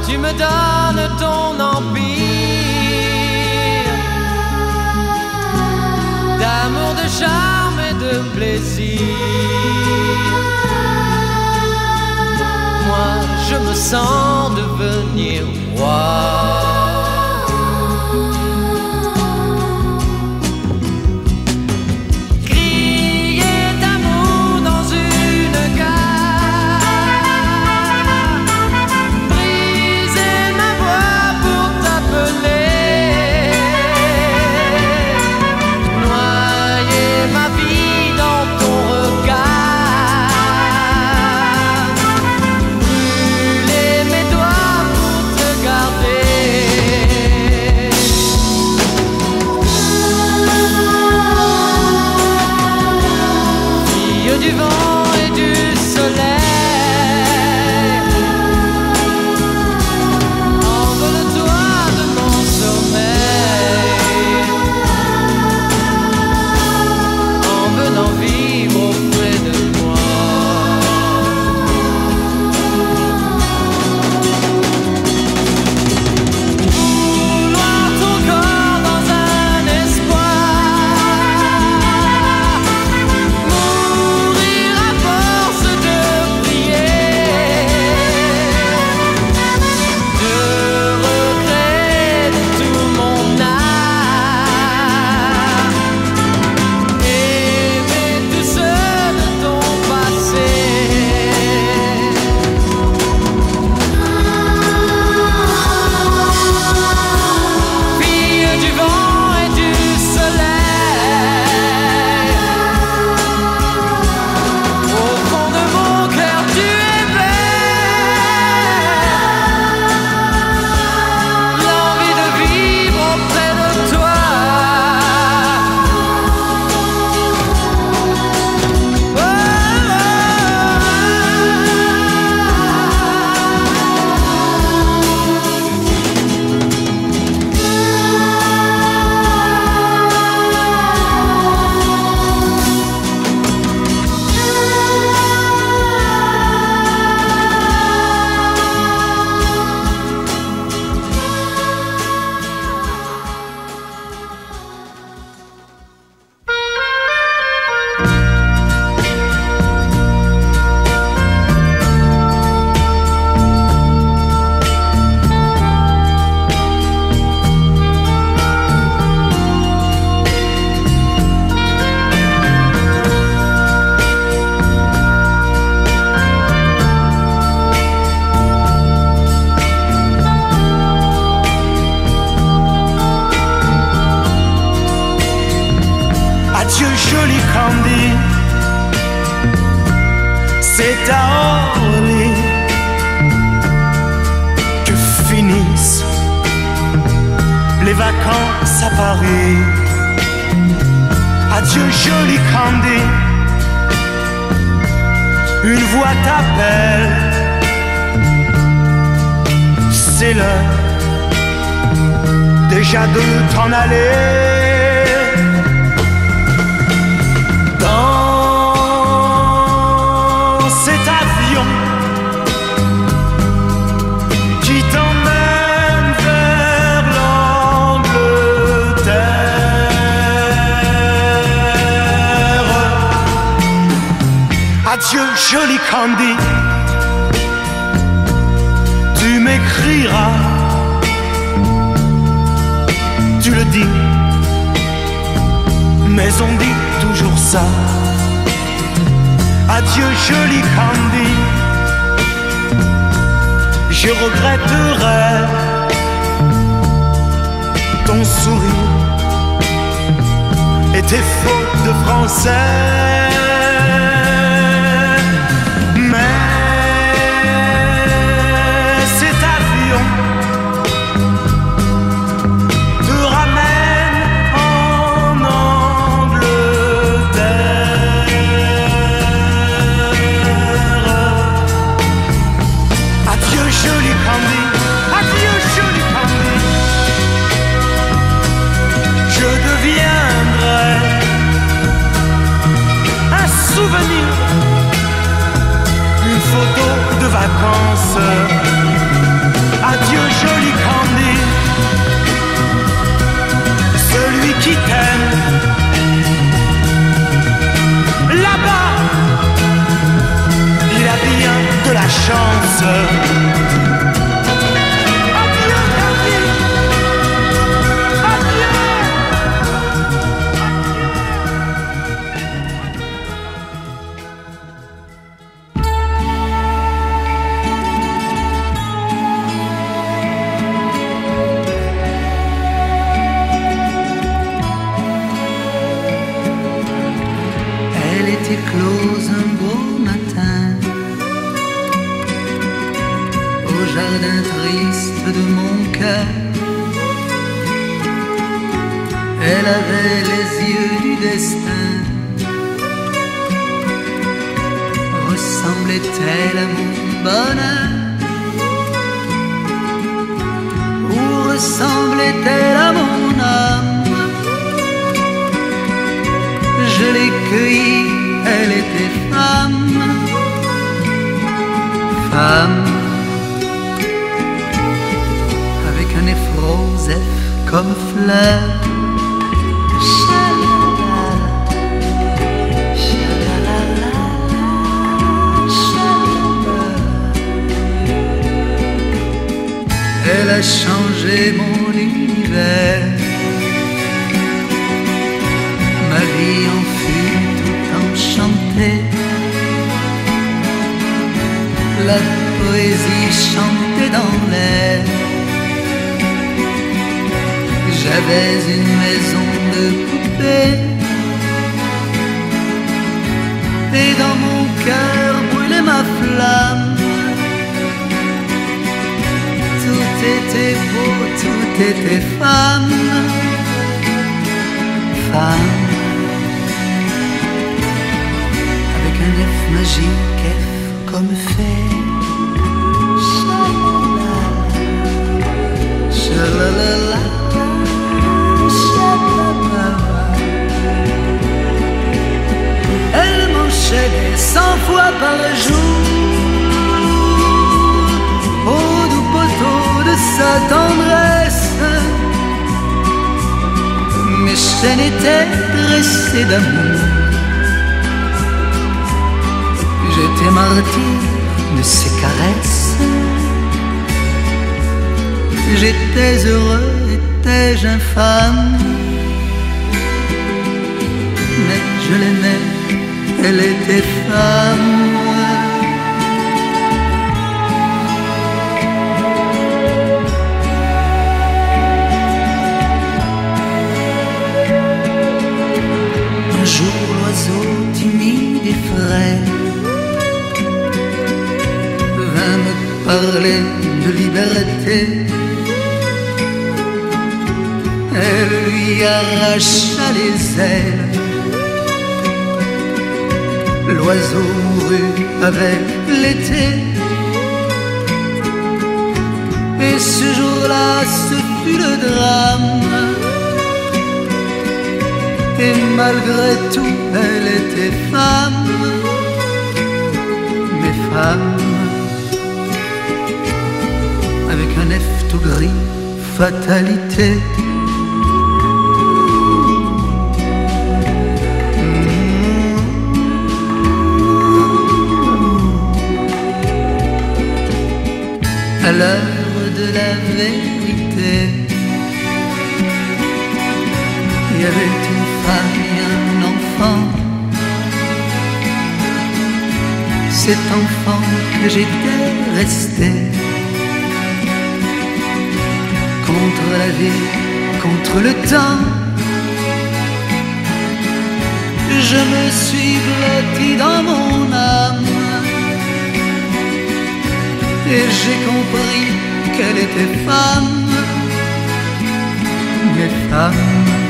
tu me donnes ton empire d'amour, de charme et de plaisir. Moi, je me sens devenir roi. C'est à Orly que finissent les vacances à Paris. Adieu joli Candy, une voix t'appelle, c'est l'heure déjà de t'en aller. Adieu joli Candy, tu m'écriras, tu le dis, mais on dit toujours ça. Adieu joli Candy, je regretterai ton sourire et tes fautes de français. Adieu, Candy. Adieu. Elle était close un beau matin au jardin triste de mon cœur. Elle avait les yeux du destin. Ressemblait-elle à mon bonheur? Ou ressemblait-elle à mon âme? Je l'ai cueillie, elle était femme, femme, avec un effrosef comme fleur. Chalala, chalala, chalala. Elle a changé mon univers. Ma vie en fut tout enchantée. La poésie chantait dans l'air. J'avais une maison de poupée et dans mon cœur brûlait ma flamme. Tout était beau, tout était femme, femme. Un F magique, F comme fait. Chalala, chalala, chalala. Elle m'enchaînait 100 fois par jour au doux poteau de sa tendresse. Mes chaînes étaient dressées d'amour. J'étais martyr de ses caresses. J'étais heureux, étais-je infâme? Mais je l'aimais, elle était femme. Un jour, l'oiseau timide et frais me parler de liberté. Elle lui arracha les ailes. L'oiseau mourut avec l'été. Et ce jour-là, ce fut le drame. Et malgré tout, elle était femme. Mais femme avec un F tout gris, fatalité. À l'heure de la vérité, il y avait une femme et un enfant. Cet enfant que j'étais resté contre la vie, contre le temps. Je me suis blotti dans mon âme et j'ai compris qu'elle était femme, mais femme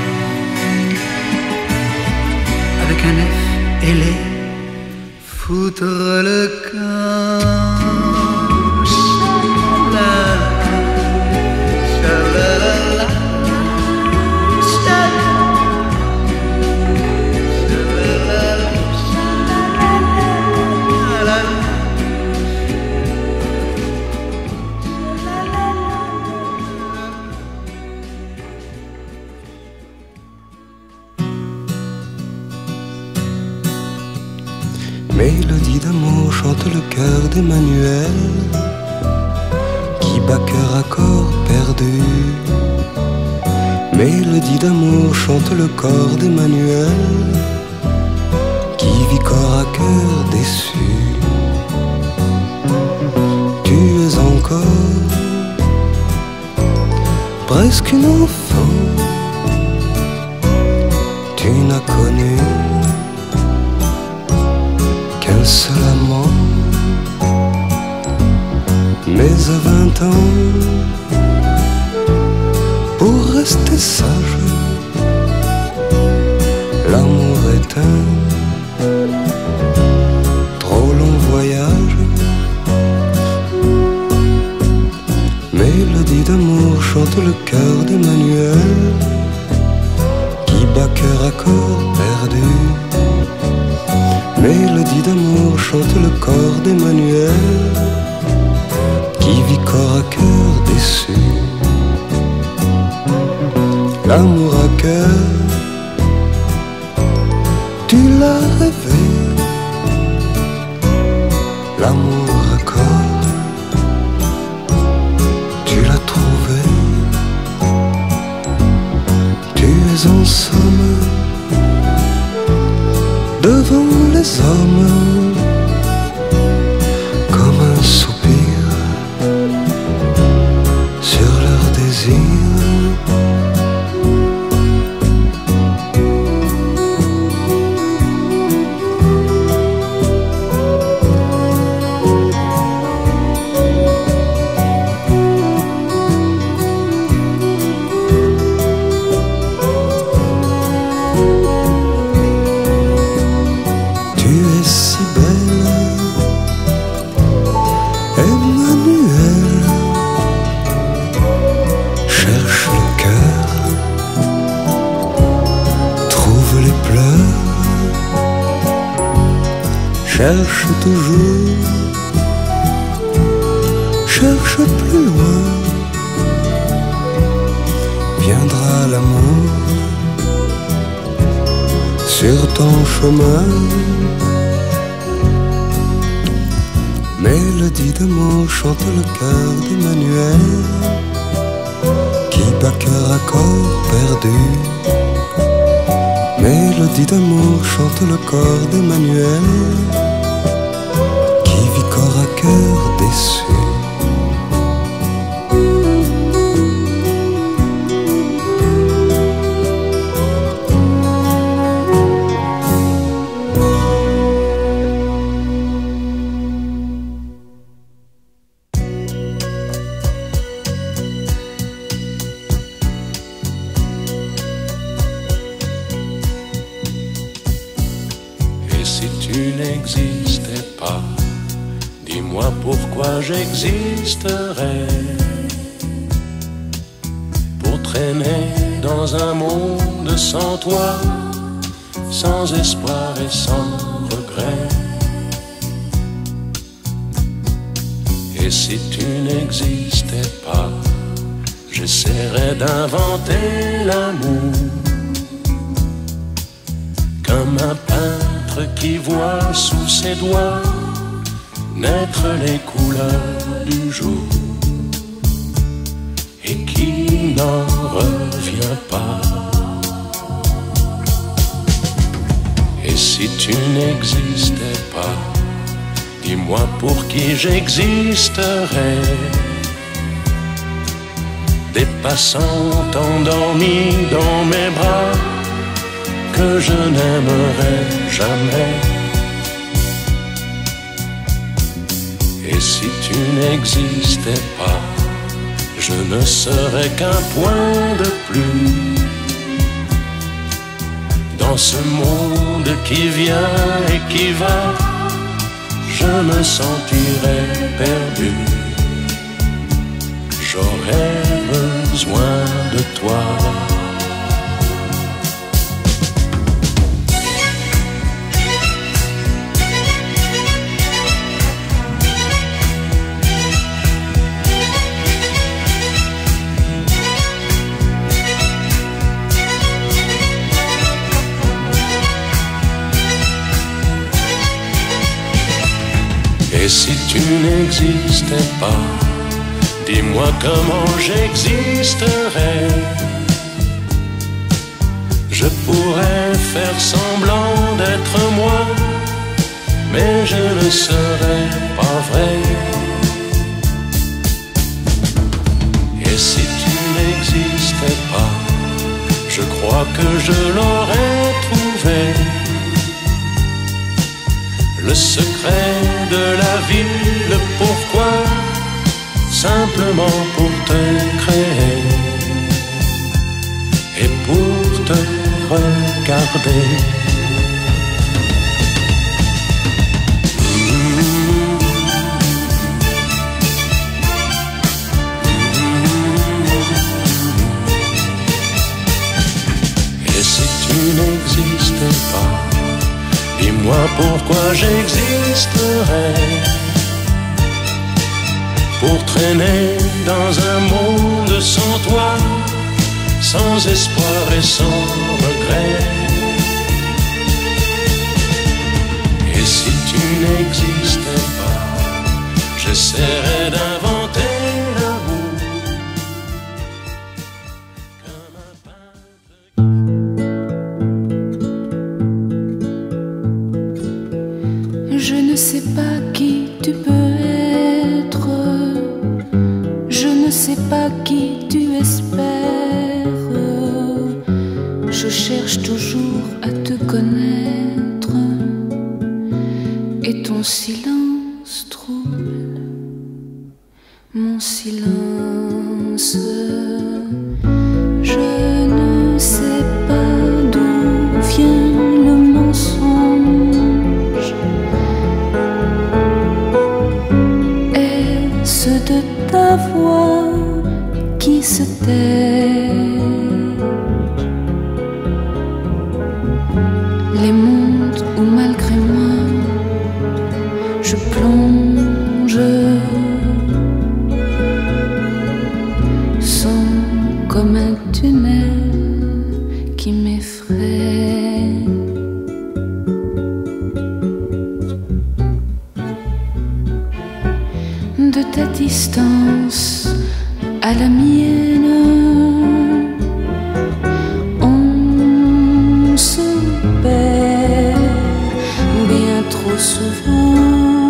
avec un F ailé, foutre le camp. Mélodie d'amour chante le cœur d'Emmanuel. bat cœur à corps perdu. Mélodie d'amour chante le corps d'Emmanuel, qui vit corps à cœur déçu. Tu es encore presque une enfant, tu n'as connu qu'un seul amant. Mais à 20 ans, pour rester sage, l'amour est un trop long voyage. Mélodie d'amour chante le cœur d'Emmanuel, qui bat cœur à corps perdu. Mélodie d'amour chante le corps d'Emmanuel, qui vit corps à cœur déçu. L'amour à cœur, tu l'as rêvé. L'amour à corps, tu l'as trouvé. Tu es en somme devant les hommes, comme un soupir sur leur désir. Cherche toujours, cherche plus loin, viendra l'amour sur ton chemin. Mélodie d'amour chante le cœur d'Emmanuel, qui bat cœur à corps perdu. Mélodie d'amour chante le corps d'Emmanuel, qui vit corps à cœur déçu. J'existerais pour traîner dans un monde sans toi, sans espoir et sans regret. Et si tu n'existais pas, j'essaierais d'inventer l'amour, comme un peintre qui voit sous ses doigts naître les couleurs du jour et qui n'en revient pas. Et si tu n'existais pas, dis-moi pour qui j'existerais. Des passants endormis dans mes bras que je n'aimerais jamais. Et si tu n'existais pas, je ne serais qu'un point de plus dans ce monde qui vient et qui va. Je me sentirais perdu. J'aurais besoin de toi. Et si tu n'existais pas, Dis-moi comment j'existerais. Je pourrais faire semblant d'être moi, mais je ne serais pas vrai. Et si tu n'existais pas, je crois que je l'aurais trouvé. Le secret de la vie, le pourquoi, simplement pour te créer et pour te regarder. Et si tu n'existais pas, dis-moi pourquoi j'existerais. Pour traîner dans un monde sans toi, sans espoir et sans regret. Et si tu n'existais pas, j'essaierais d'inventer l'amour comme un peintre. Je ne sais pas qui tu peux être, je ne sais pas qui tu espères. Je cherche toujours à te connaître, et ton silence trouble mon silence. Je ne sais pas d'où vient le mensonge. Est-ce de ta voix qui se tait? Les mondes où malgré moi je plonge sont comme un tunnel qui m'effraie. De ta distance à la mienne, on se perd bien trop souvent.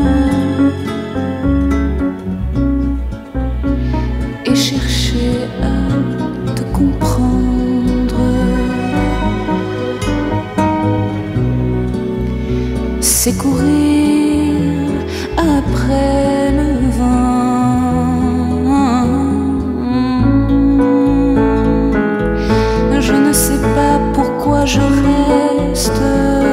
Et chercher à te comprendre, c'est courir après le vent. Je ne sais pas pourquoi je reste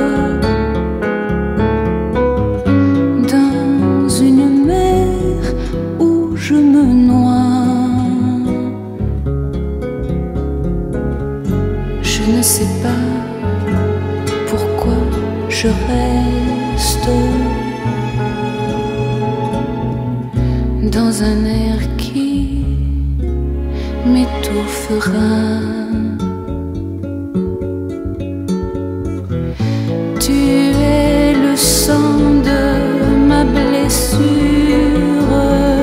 dans une mer où je me noie. Je ne sais pas pourquoi je reste dans un air qui m'étouffera. Tu es le sang de ma blessure,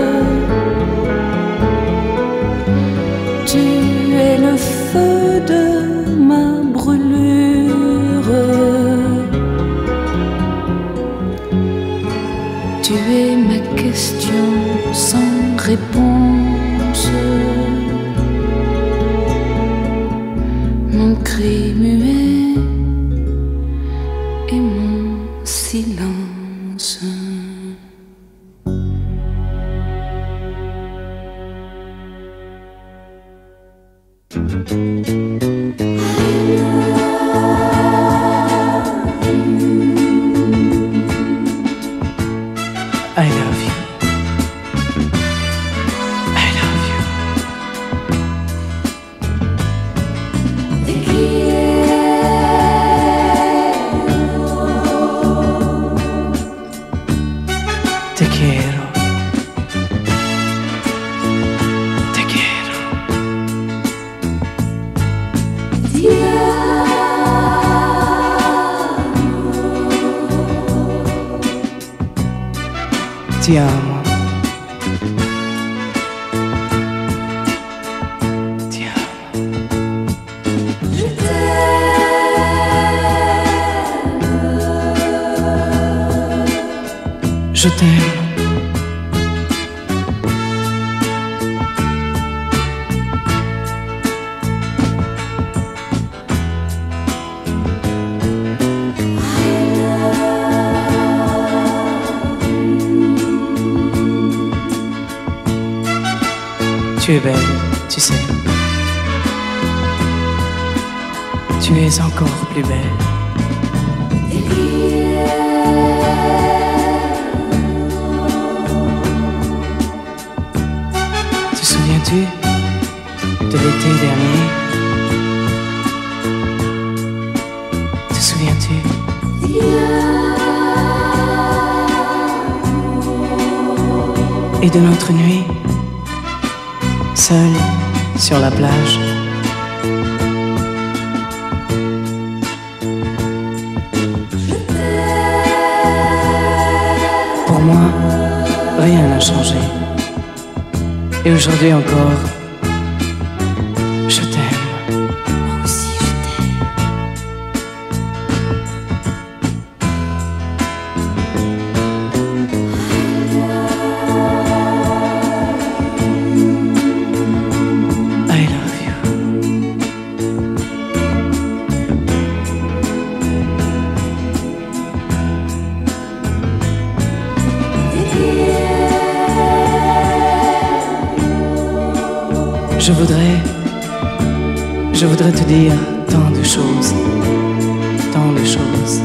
tu es le feu de ma brûlure, tu es ma question sans réponse, mon cri muet et mon silence. I love you. I love you. Te quiero. Te quiero. Ti amo. Je t'aime. Tu es belle, tu sais. Tu es encore plus belle. Te souviens-tu de l'été dernier? Te souviens-tu? Et de notre nuit, seul sur la plage. Pour moi, rien n'a changé. Et aujourd'hui encore, je t'aime. Moi aussi je t'aime. I love you. Je voudrais te dire tant de choses, tant de choses.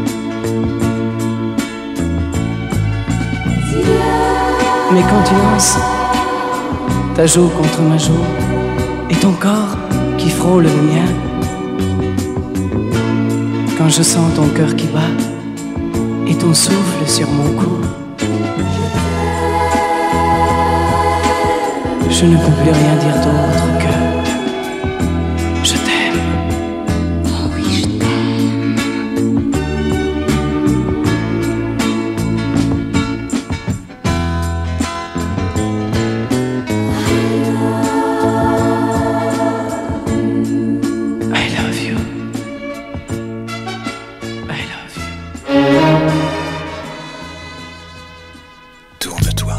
Mais quand tu lances ta joue contre ma joue et ton corps qui frôle le mien, quand je sens ton cœur qui bat et ton souffle sur mon cou, je ne peux plus rien dire d'autre que je t'aime. Oh oui, je t'aime. I love you. I love you. Tourne-toi.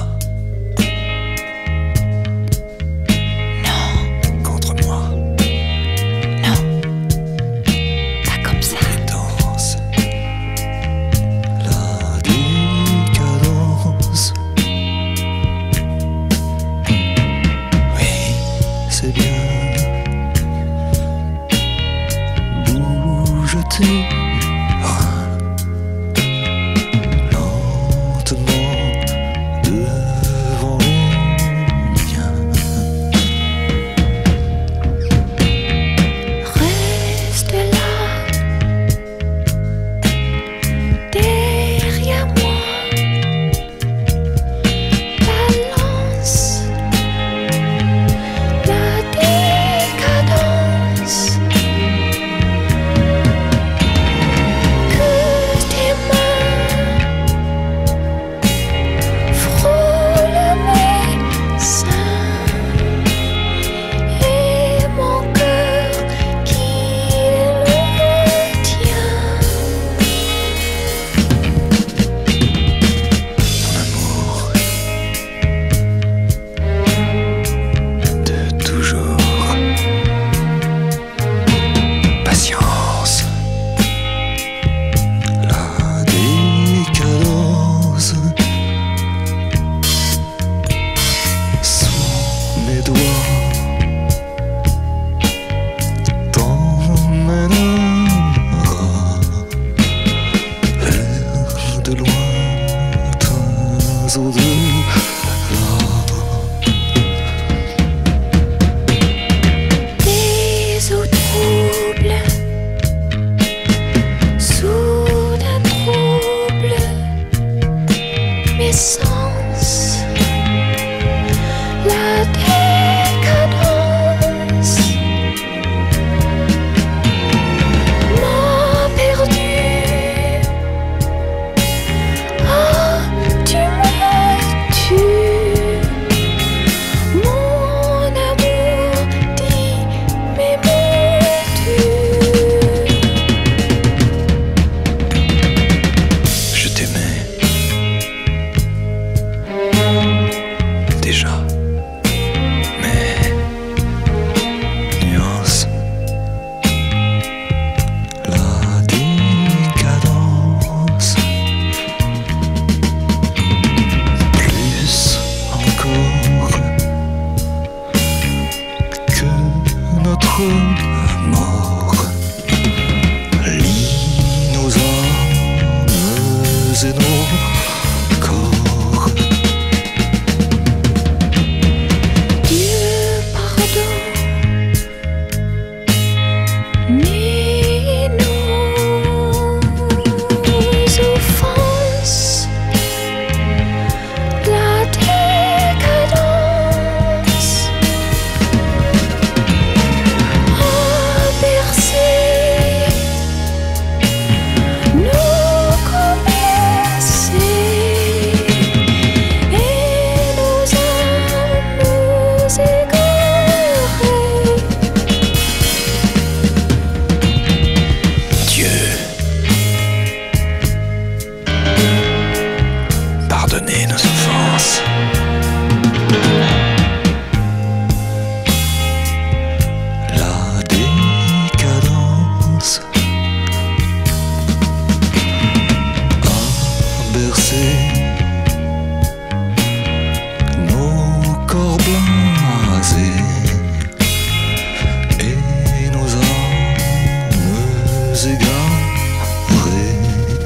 Contre moi. Non, pas comme ça. Danse. La décadence. Oui, c'est bien. Bouge tes bras lentement devant les miens. Reste là, derrière moi. Balance la décadence. Que tes mains frôlent mes seins et mon cœur qui le tient. Mon amour de toujours. Patience. La décadence. Sous mes doigts t'emmènera vers de lointains au-delà. Des eaux troubles, soudain trouble mes sens. La décadence. mes nuances. La décadence, plus encore que notre mort, lie nos âmes et nos corps. Dieu pardonne ni nos offenses, la décadence a bercé nos commencés et nos âmes égarées. Dieu, pardonnez nos offenses. La décadence a bercé nos corps blasés et nos âmes égarées.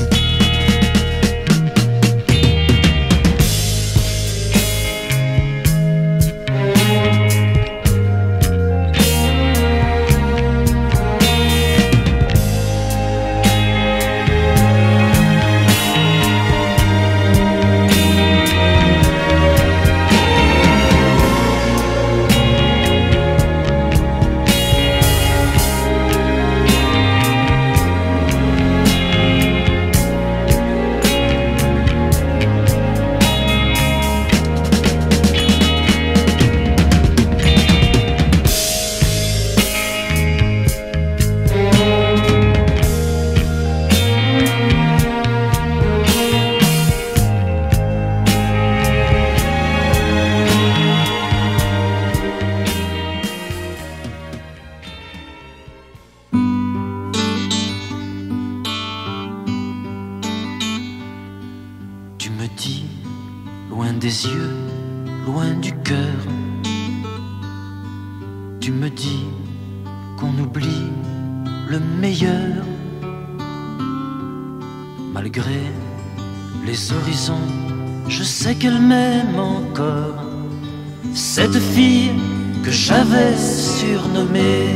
Tu me dis, loin des yeux, loin du cœur. Tu me dis qu'on oublie le meilleur. Malgré les horizons, je sais qu'elle m'aime encore. Cette fille que j'avais surnommée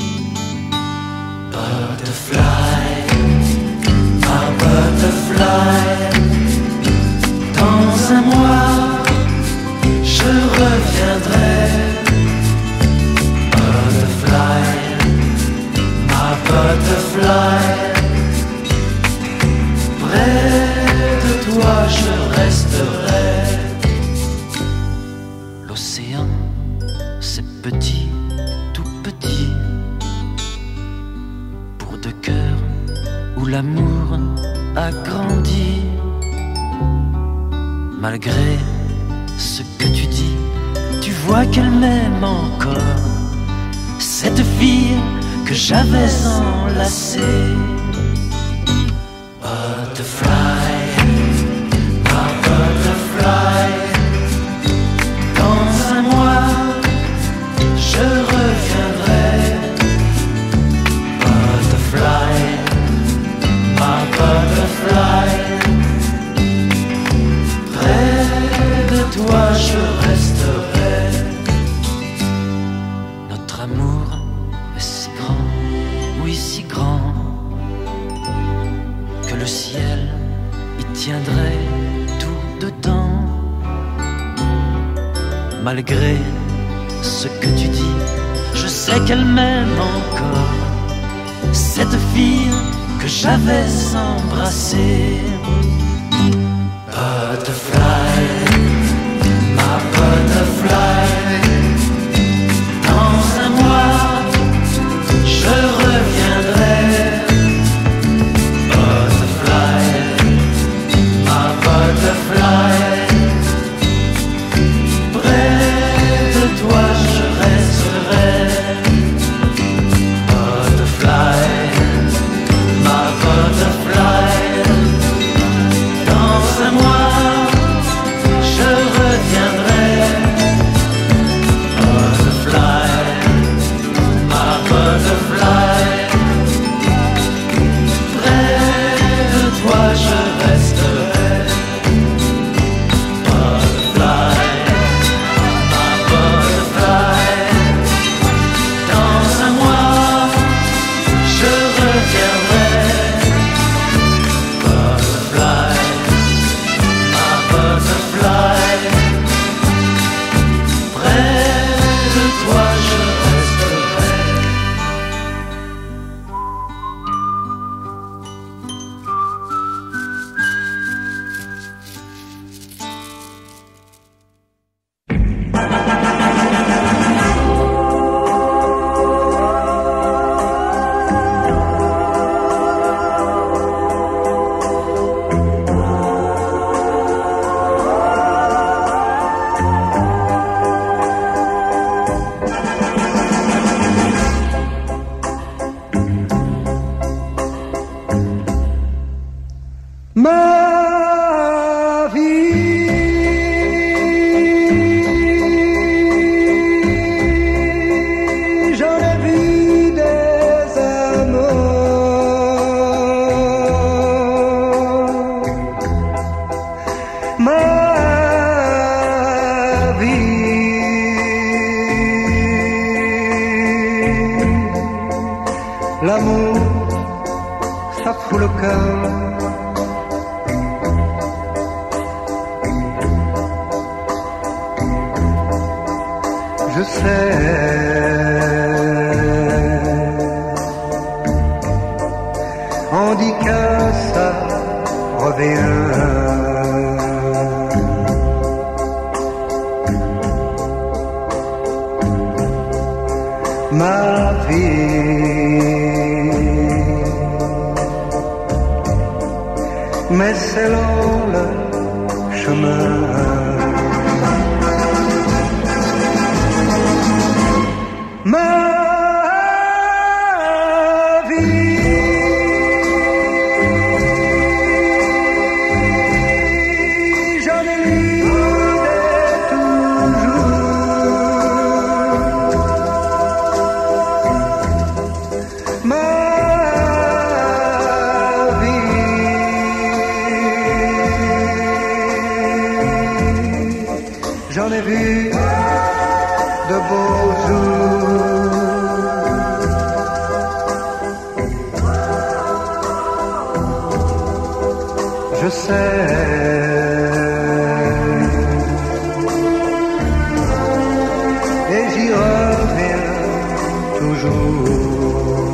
Butterfly, ma butterfly. Dans un mois, je reviendrai. Butterfly, ma butterfly. Près de toi, je resterai. L'océan, c'est petit, tout petit, pour deux cœurs où l'amour a grandi. Malgré ce que tu dis, tu vois qu'elle m'aime encore. Cette fille que j'avais enlacée. Butterfly, ma butterfly. Dans un mois, je reviendrai. Butterfly, ma butterfly. Toi je resterai. Notre amour est si grand, oui si grand, que le ciel y tiendrait tout dedans. Malgré ce que tu dis, je sais qu'elle m'aime encore. Cette fille que j'avais embrassée. Butterfly, ma butterfly. Dans un mois, je reviendrai. Butterfly, ma butterfly. Près toi je resterai. Ma vie, j'en ai vu des amours. Ma vie, l'amour, ça fout le cœur. Je sais, on dit que ça revient. Ma vie, mais c'est long le chemin. Ma vie, j'en ai lu des toujours. Ma vie, j'en ai vu de beaux jours. Je sais, et j'y reviens toujours.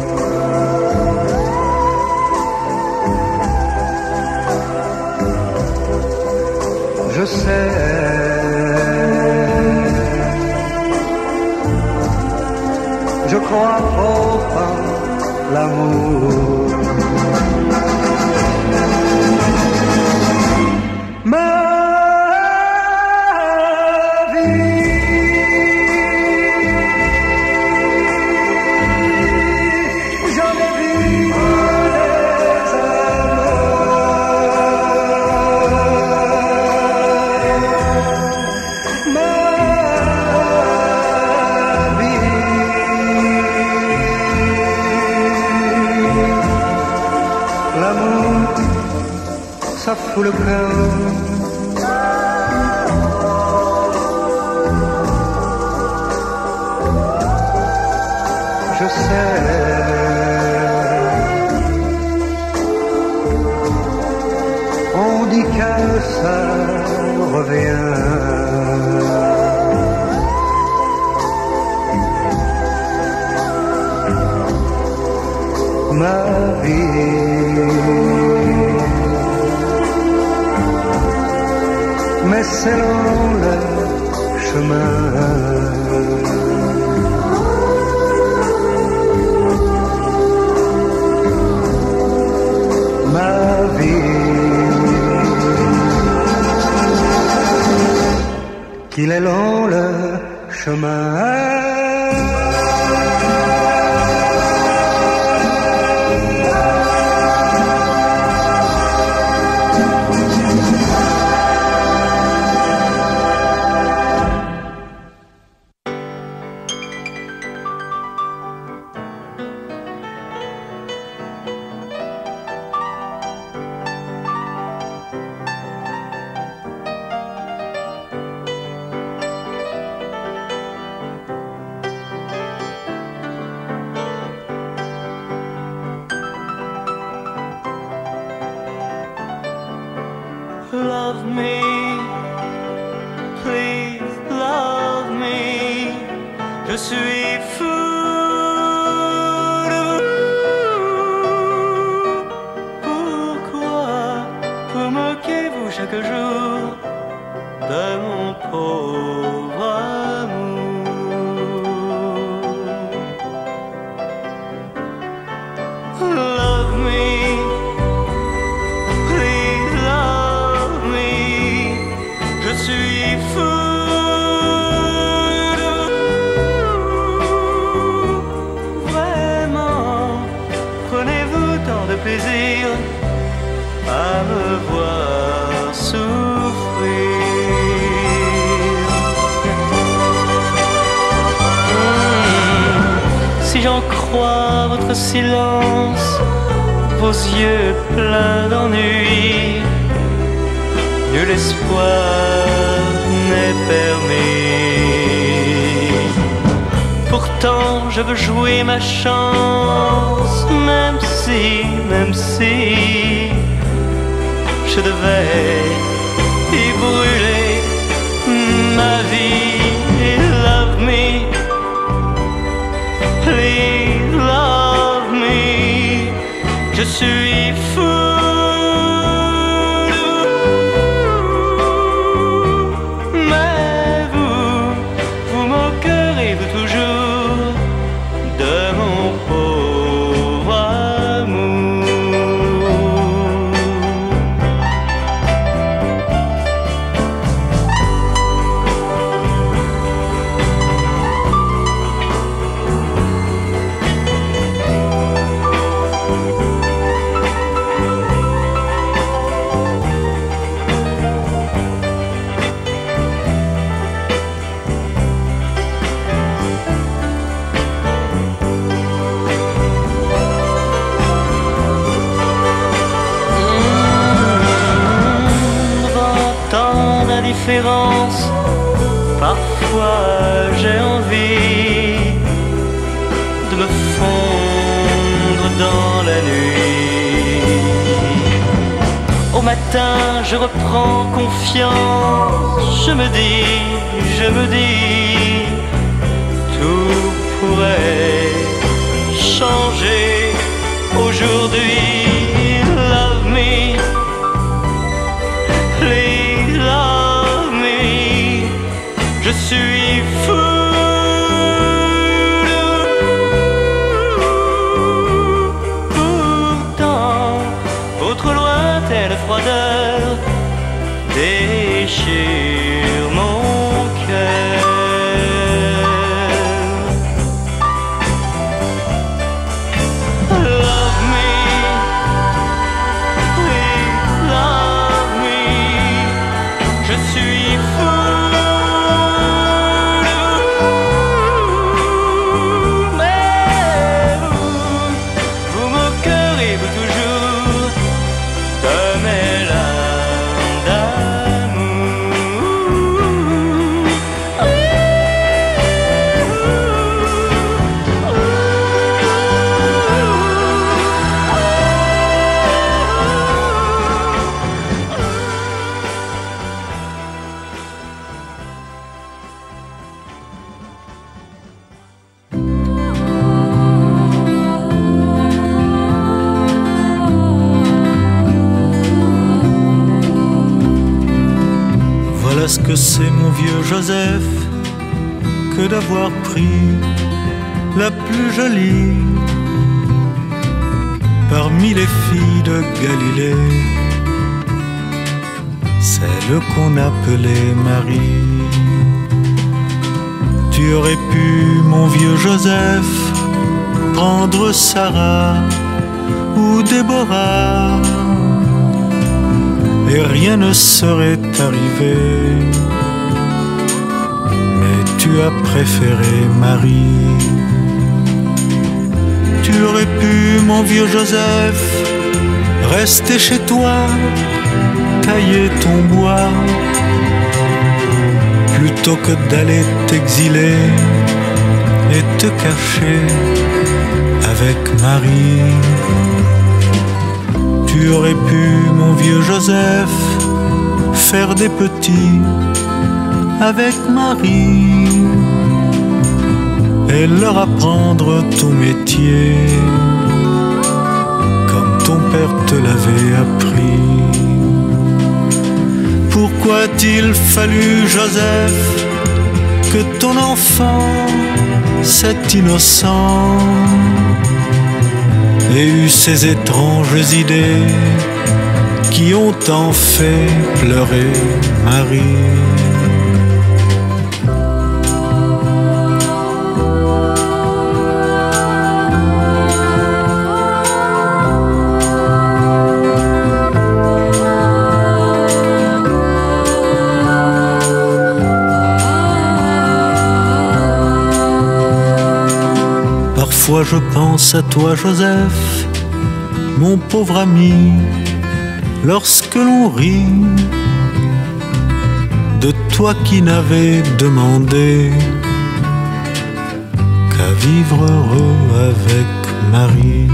Je sais, je crois fort en l'amour. Ma vie, j'en ai vu des amours. Ma vie, l'amour, ça fout le cœur. Je sais, on dit que ça revient. Ma vie, mais c'est long le chemin. Ma vie, qu'il est long le chemin. je suis fou de vous. Pourquoi vous moquez-vous chaque jour de mon pauvre amour? Love me, please love me, je suis fou. De plaisir à me voir souffrir. Si j'en crois votre silence, vos yeux pleins d'ennui, nul espoir n'est permis. Pourtant je veux jouer ma chance, même si je devais y brûler ma vie. Love me, please love me, je suis fou de vous. Mais vous moquerez-vous toujours de mon pauvre amour? Parfois j'ai envie de me fondre dans la nuit. Au matin je reprends confiance, je me dis, tout pourrait changer aujourd'hui. Love me, please love me, je suis fou de vous. Pourtant, votre lointaine froideur déchire mon cœur. Love me, please love me, je suis fou. Voilà ce que c'est, mon vieux Joseph, que d'avoir pris la plus jolie parmi les filles de Galilée, celle qu'on appelait Marie. Tu aurais pu, mon vieux Joseph, prendre Sarah ou Déborah, et rien ne serait arrivé. Mais tu as préféré Marie. Tu aurais pu, mon vieux Joseph, rester chez toi, tailler ton bois, plutôt que d'aller t'exiler et te cacher avec Marie. Tu aurais pu, mon vieux Joseph, faire des petits avec Marie. et leur apprendre ton métier, comme ton père te l'avait appris. Pourquoi a-t-il fallu, Joseph, que ton enfant, cet innocent, ait eu ces étranges idées qui ont tant fait pleurer Marie? Parfois je pense à toi, Joseph, mon pauvre ami, lorsque l'on rit de toi qui n'avais demandé qu'à vivre heureux avec Marie.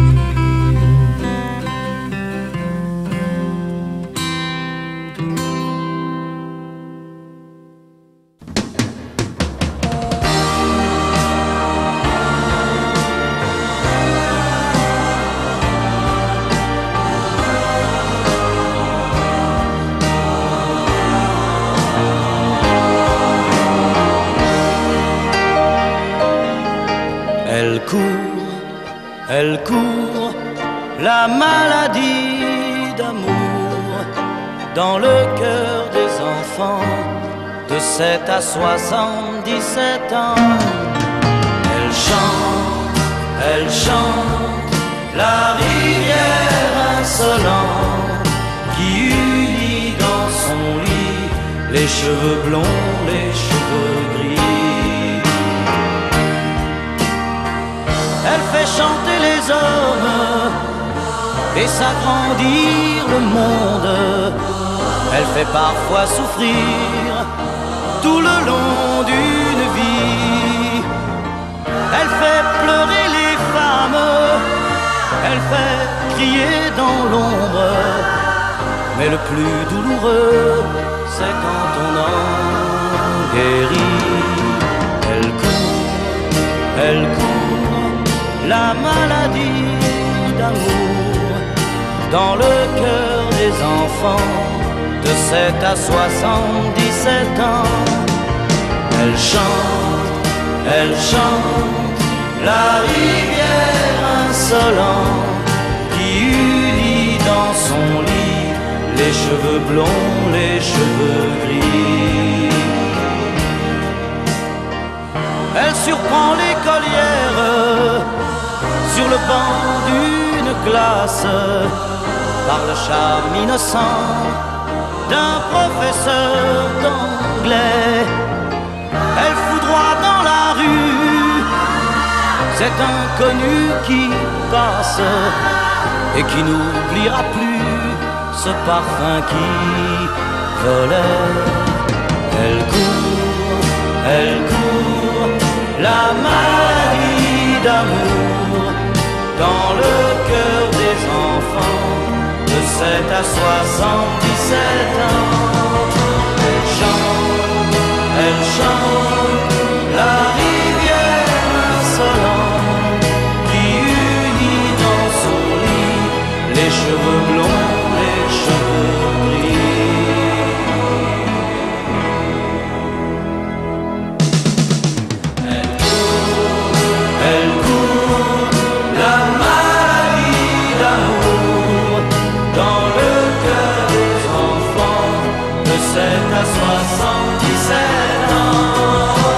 Elle court, la maladie d'amour dans le cœur des enfants de 7 à 77 ans. Elle chante la rivière insolente qui unit dans son lit les cheveux blonds, les cheveux gris. Elle fait chanter les hommes et s'agrandir le monde. Elle fait parfois souffrir tout le long d'une vie. Elle fait pleurer les femmes, elle fait crier dans l'ombre. Mais le plus douloureux, c'est quand on en guérit. Elle court, la maladie d'amour dans le cœur des enfants de 7 à 77 ans. Elle chante la rivière insolente qui unit dans son lit les cheveux blonds, les cheveux gris. Elle surprend l'écolière sur le banc d'une classe par le charme innocent d'un professeur d'anglais. Elle foudroie dans la rue cet inconnu qui passe et qui n'oubliera plus ce parfum qui volait. Elle court, la maladie d'amour dans le cœur des enfants de 7 à 77 ans. Elle chante la rivière insolente qui unit dans son lit les cheveux blonds, les cheveux gris. Elle court, la maladie d'amour dans le cœur des enfants de 7 à 77 ans.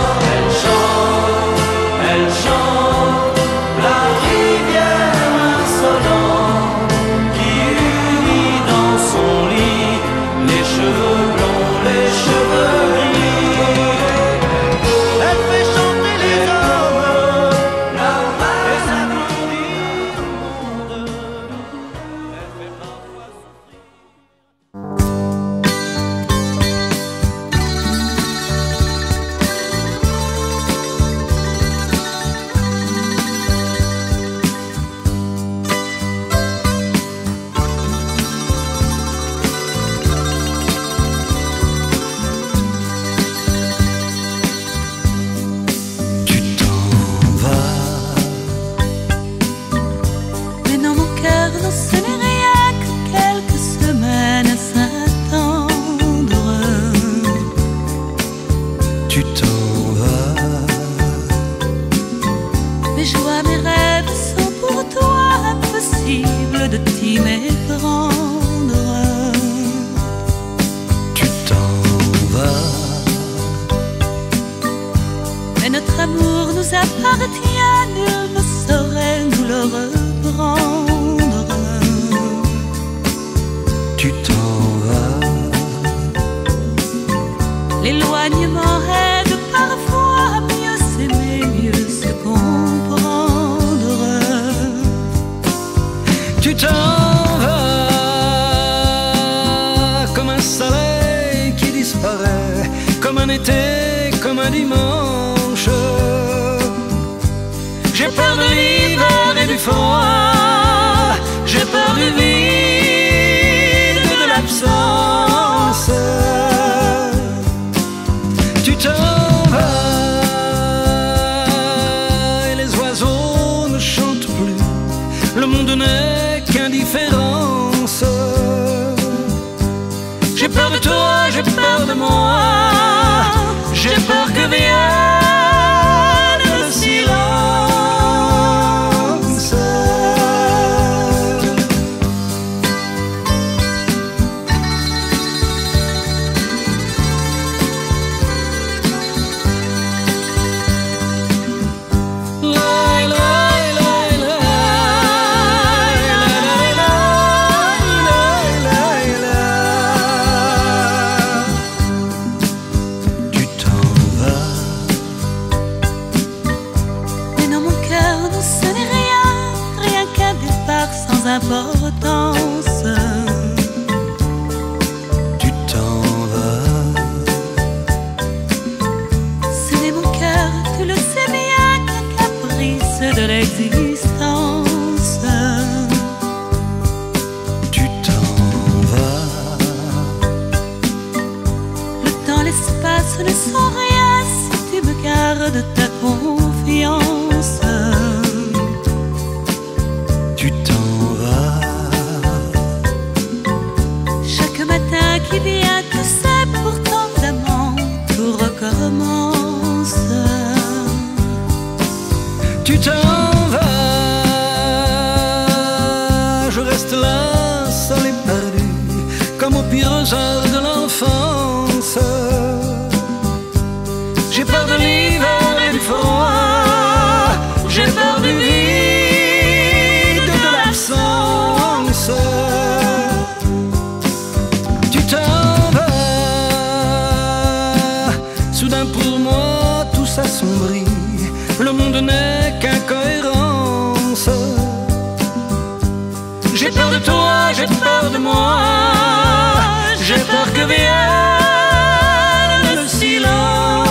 notre amour nous appartient, nul ne saurait nous le reprendre. Tu t'en vas. L'éloignement aide parfois à mieux s'aimer, mieux se comprendre. Tu t'en vas comme un soleil qui disparaît, comme un été, comme un dimanche. J'ai peur de l'hiver et du froid, j'ai peur du vide et de l'absence. Tu t'en vas et les oiseaux ne chantent plus, le monde n'est qu'indifférence. J'ai peur de toi, j'ai peur de moi, j'ai peur que vienne le silence. Importance. Tu t'en vas. Ce n'est mon cœur, tu le sais bien, qu'un caprice de l'existence. Tu t'en vas. Le temps, l'espace ne sont rien si tu me gardes ta confiance. Tu t'en vas. Chaque matin qui vient, tu sais, pour tant d'amants, tout recommence. Tu t'en vas, je reste là, seul et perdu, comme aux pires heures de l'enfance. J'ai peur de l'hiver et du froid, j'ai peur du vide et de l'absence. Tu t'en vas, soudain pour moi tout s'assombrit, le monde n'est qu'incohérence. J'ai peur de toi, j'ai peur de moi, j'ai peur que vienne le silence.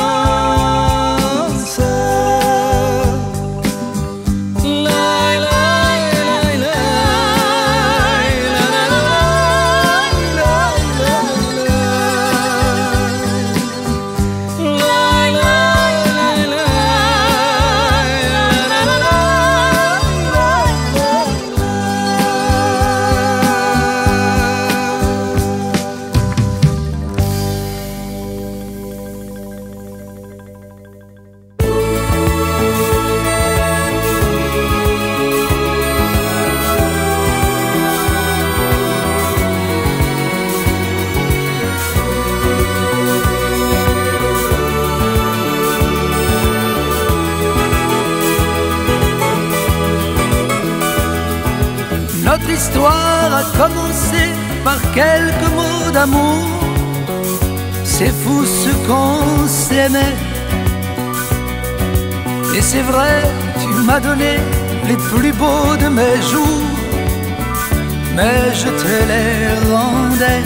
Notre histoire a commencé par quelques mots d'amour. C'est fou ce qu'on s'aimait. Et c'est vrai, tu m'as donné les plus beaux de mes jours, mais je te les rendais.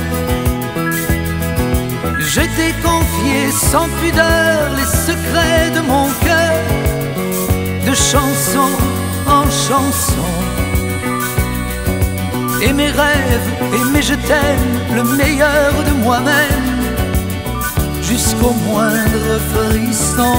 Je t'ai confié sans pudeur les secrets de mon cœur, de chanson en chanson. Et mes rêves, et mes je t'aime, le meilleur de moi-même, jusqu'au moindre frisson.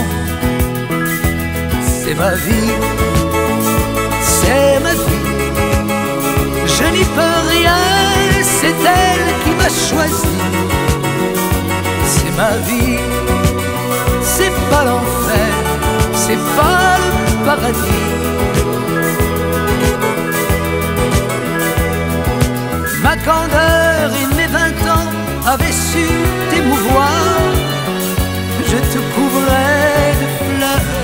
C'est ma vie, c'est ma vie, je n'y peux rien, c'est elle qui m'a choisi. C'est ma vie, c'est pas l'enfer, c'est pas le paradis. Ma candeur et mes 20 ans avaient su t'émouvoir. Je te couvrais de fleurs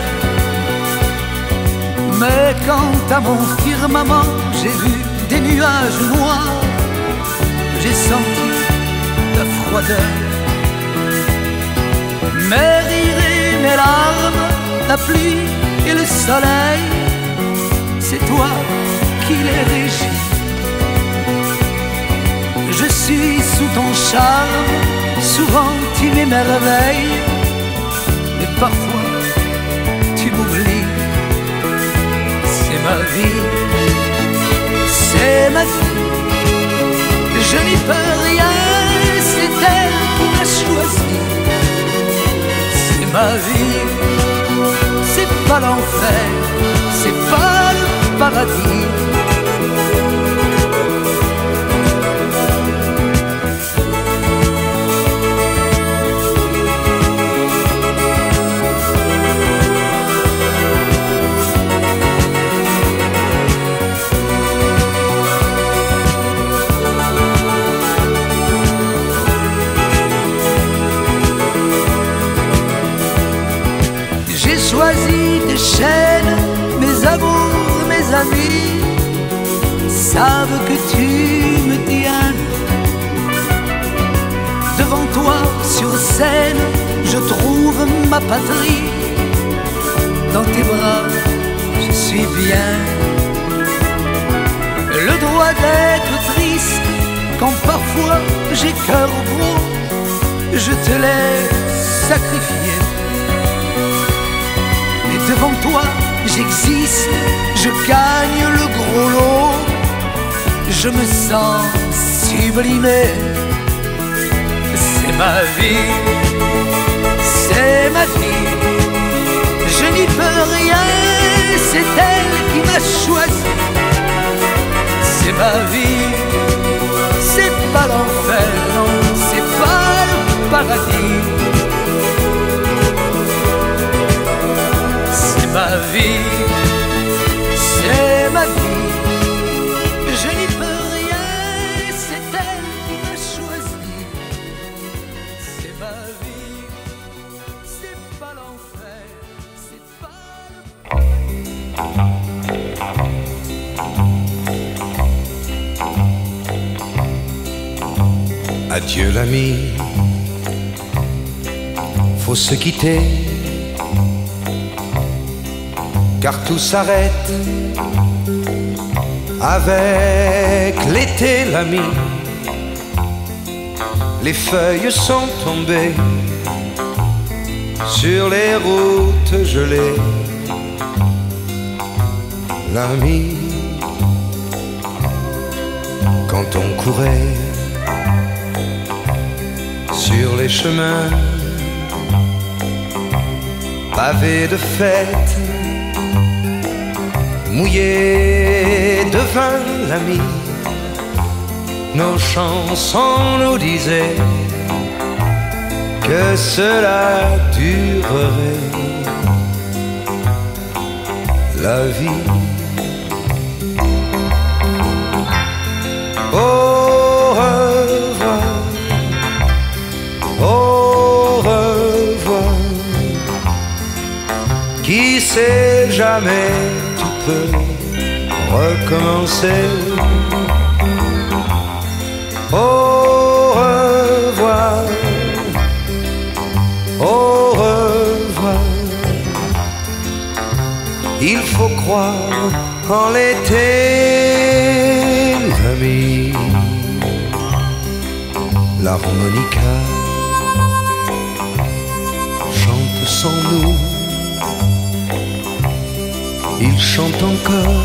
Dans mon firmament, j'ai vu des nuages noirs. J'ai senti la froideur. Mes rires et mes larmes, la pluie et le soleil, c'est toi qui les régis. Je suis sous ton charme, souvent tu m'émerveilles, mais parfois tu m'oublies. C'est ma vie, c'est ma vie, je n'y peux rien, c'est elle qui m'a choisi. C'est ma vie, c'est pas l'enfer, c'est pas le paradis. Choisi des chaînes, mes amours, mes amis savent que tu me tiens. Devant toi sur scène, je trouve ma patrie. Dans tes bras, je suis bien. Le droit d'être triste quand parfois j'ai cœur gros, je te l'ai sacrifié. Devant toi, j'existe, je gagne le gros lot. Je me sens sublimé. C'est ma vie, c'est ma vie. Je n'y peux rien, c'est elle qui m'a choisi. C'est ma vie, c'est pas l'enfer, non, c'est pas le paradis. Ma vie, c'est ma vie, je n'y peux rien, c'est elle qui m'a choisi. C'est ma vie, c'est pas l'enfer, c'est pas le... Adieu l'ami, faut se quitter, car tout s'arrête avec l'été, l'ami. Les feuilles sont tombées sur les routes gelées, l'ami. Quand on courait sur les chemins pavés de fêtes, mouillé de vin, l'ami, nos chansons nous disaient que cela durerait. La vie, au revoir, au revoir. Qui sait jamais peut recommencer. Au revoir, au revoir. Il faut croire en l'été, l'ami. L'harmonica chante sans nous. Il chante encore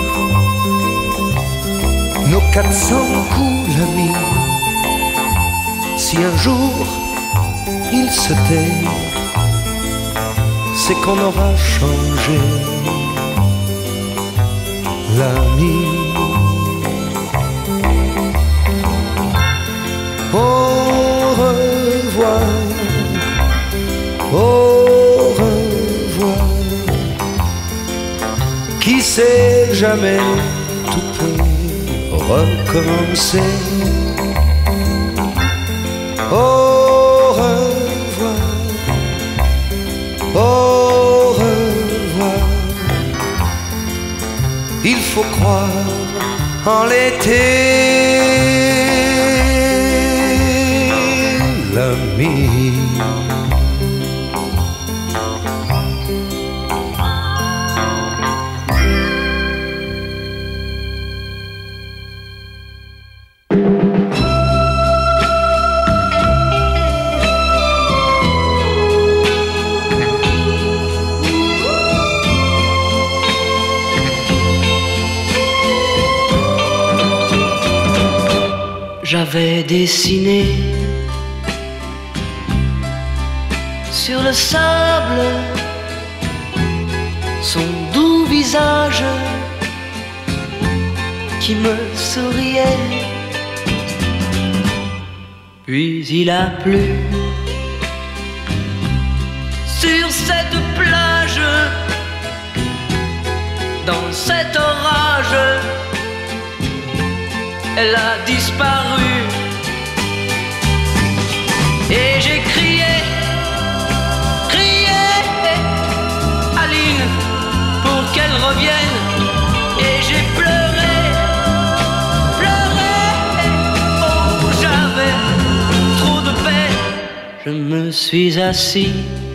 nos 400 coups, l'ami. Si un jour il se tait, c'est qu'on aura changé, l'ami. Au revoir, au revoir. Qui sait jamais, tout peut recommencer. Au revoir, au revoir. faut croire en l'été, l'ami. J'avais dessiné sur le sable son doux visage qui me souriait. Puis il a plu sur cette plage, dans cet orage. Elle a disparu et j'ai crié, crié, Aline, pour qu'elle revienne. Et j'ai pleuré, pleuré, oh j'avais trop de peine. Je me suis assis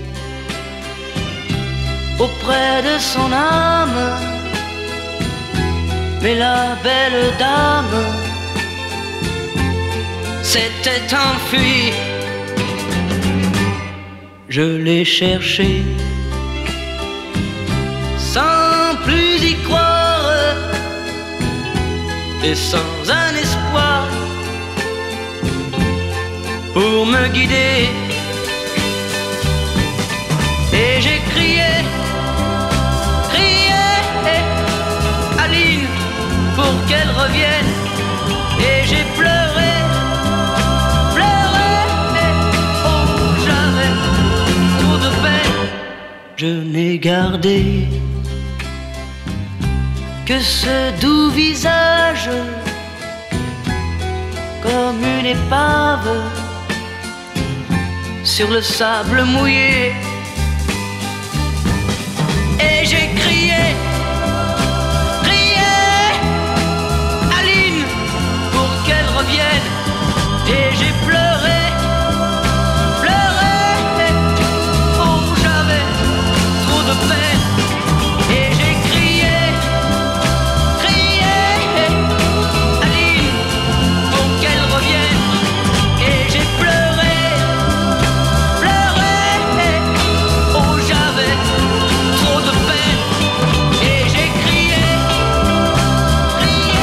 auprès de son âme, mais la belle dame s'était enfuie. Je l'ai cherché sans plus y croire et sans un espoir pour me guider. Et j'ai crié, crié, Aline, pour qu'elle revienne. Et j'ai pleuré, pleuré, oh j'avais trop de peine. Je n'ai gardé que ce doux visage comme une épave sur le sable mouillé. Et j'ai crié, crié, Aline, pour qu'elle revienne. Et j'ai pleuré, pleuré, oh j'avais trop de peine. Et j'ai crié, crié, Aline, pour qu'elle revienne. Et j'ai pleuré, pleuré, oh j'avais trop de peine. Et j'ai crié, crié.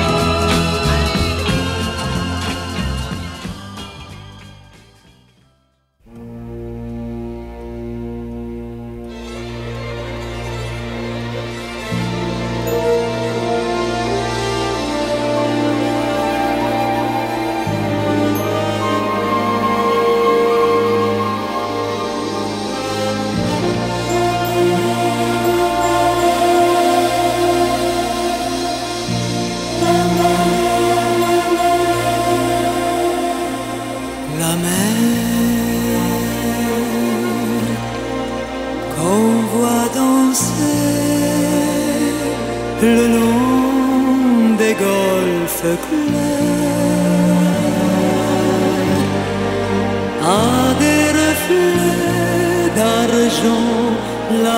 La mer qu'on voit danser le long des golfes clairs a des reflets d'argent. La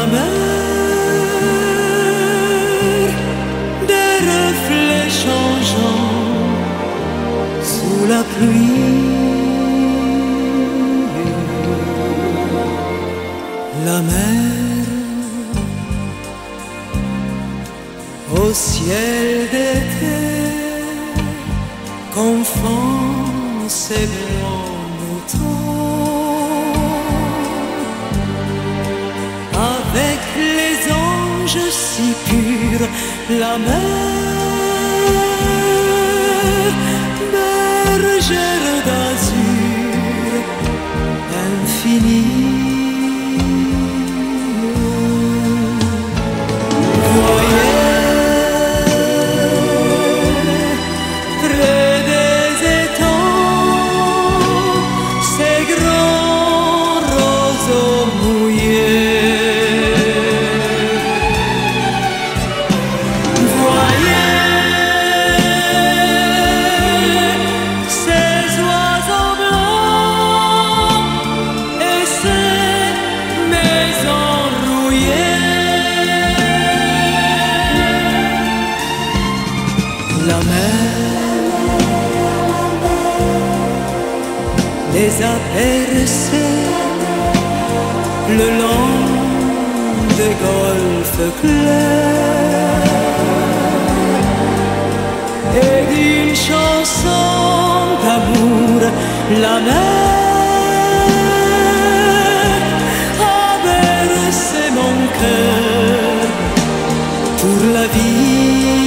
mer, des reflets changeants sous la pluie. La mer au ciel d'été confond ses blancs moutons avec les anges si purs. La mer, bergère d'azur infini. Près des étangs, ces grands roseaux mouillés. Voyez les aperçais le long des golfes clairs et d'une chanson d'amour la mer a bercé mon cœur pour la vie.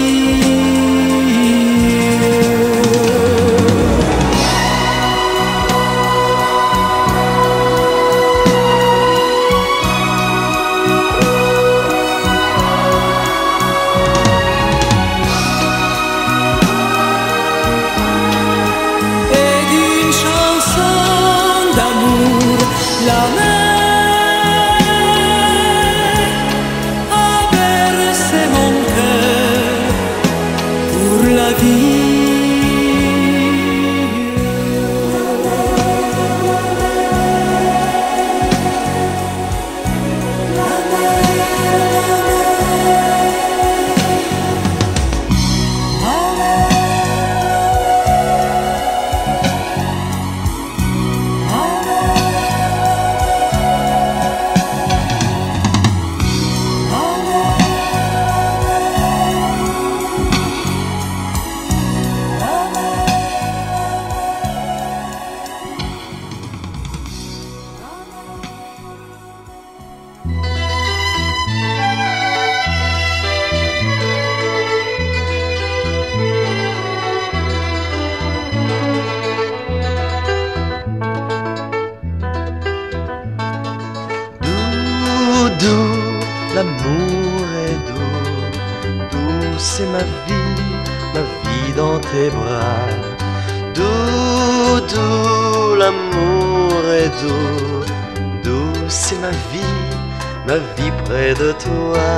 L'amour est doux, doux c'est ma vie dans tes bras. Doux, doux, l'amour est doux, doux c'est ma vie près de toi.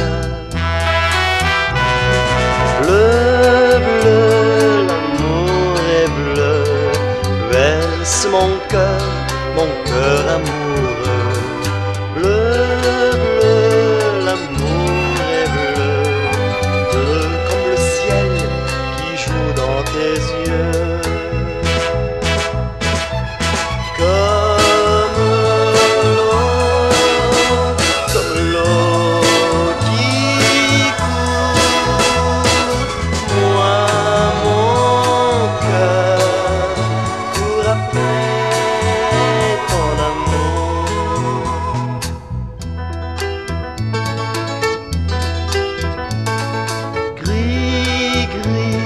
Bleu, bleu, l'amour est bleu, verse mon cœur amoureux. Bleu, tes yeux, comme l'eau qui coule. Moi, mon cœur court après ton amour. Gris, gris,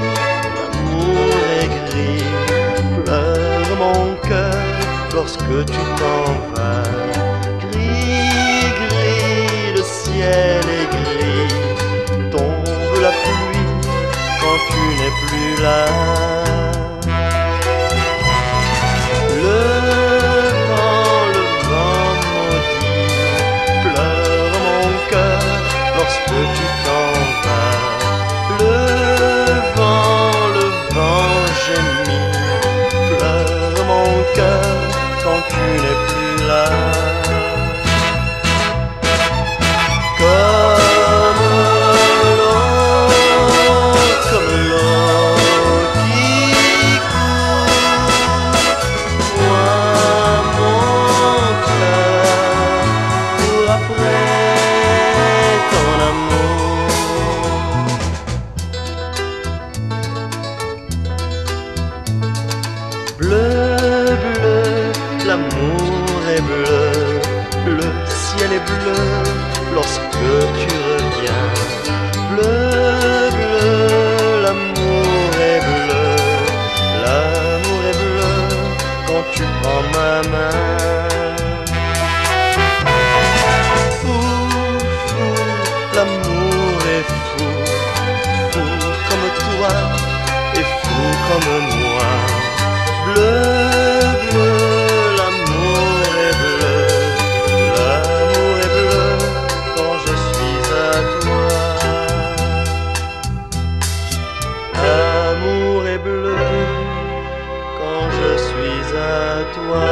pleure mon cœur lorsque tu t'en vas. Gris, gris, le ciel est gris, tombe la pluie quand tu n'es plus là. Le vent maudit, pleure mon cœur lorsque tu t'en vas. Le vent gémit, pleure mon cœur quand tu n'es plus là. Comme l'eau qui coule. Moi, mon cœur court après ton amour. Bleu, bleu, l'amour est bleu, le ciel est bleu lorsque tu reviens. Bleu, bleu, l'amour est bleu, l'amour est bleu quand tu prends ma main. Fou, fou, l'amour est fou, fou comme toi et fou comme moi. Bleu, bleu, l'amour est bleu, l'amour est bleu quand je suis à toi. L'amour est bleu quand je suis à toi.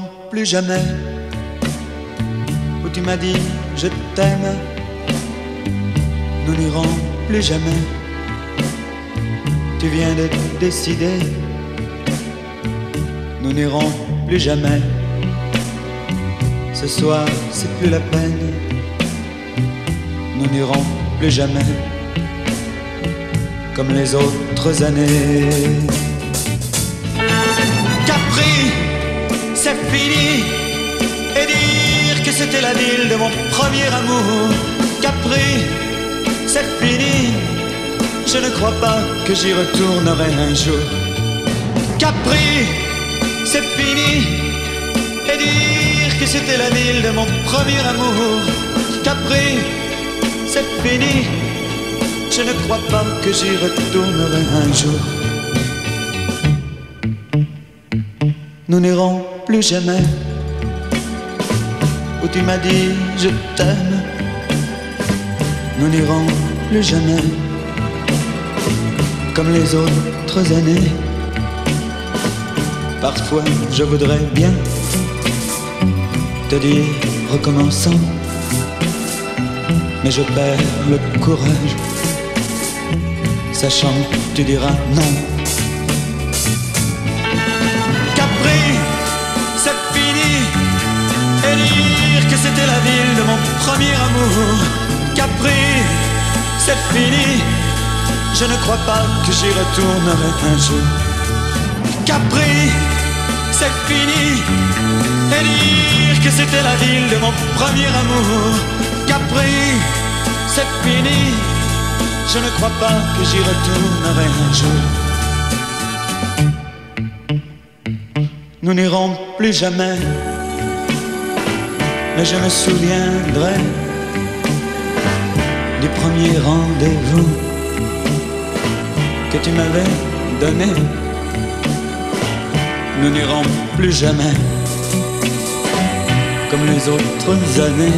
plus jamais. Où tu m'as dit je t'aime, nous n'irons plus jamais. Tu viens de décider, nous n'irons plus jamais. Ce soir c'est plus la peine, nous n'irons plus jamais. Comme les autres années. Capri, c'est fini. Et dire que c'était la ville de mon premier amour. Capri, c'est fini. Je ne crois pas que j'y retournerai un jour. Capri, c'est fini. Et dire que c'était la ville de mon premier amour. Capri, c'est fini. Je ne crois pas que j'y retournerai un jour. Nous n'irons plus jamais où tu m'as dit je t'aime. Nous n'irons plus jamais comme les autres années. Parfois je voudrais bien te dire recommençons, mais je perds le courage, sachant que tu diras non. Capri, c'est fini. Et dire que c'était la ville de mon premier amour. Capri, c'est fini. Je ne crois pas que j'y retournerai un jour. Capri, c'est fini. Et dire que c'était la ville de mon premier amour. Capri, c'est fini. Je ne crois pas que j'y retournerai un jour. Nous n'irons plus jamais, mais je me souviendrai du premier rendez-vous que tu m'avais donné. Nous n'irons plus jamais comme les autres années.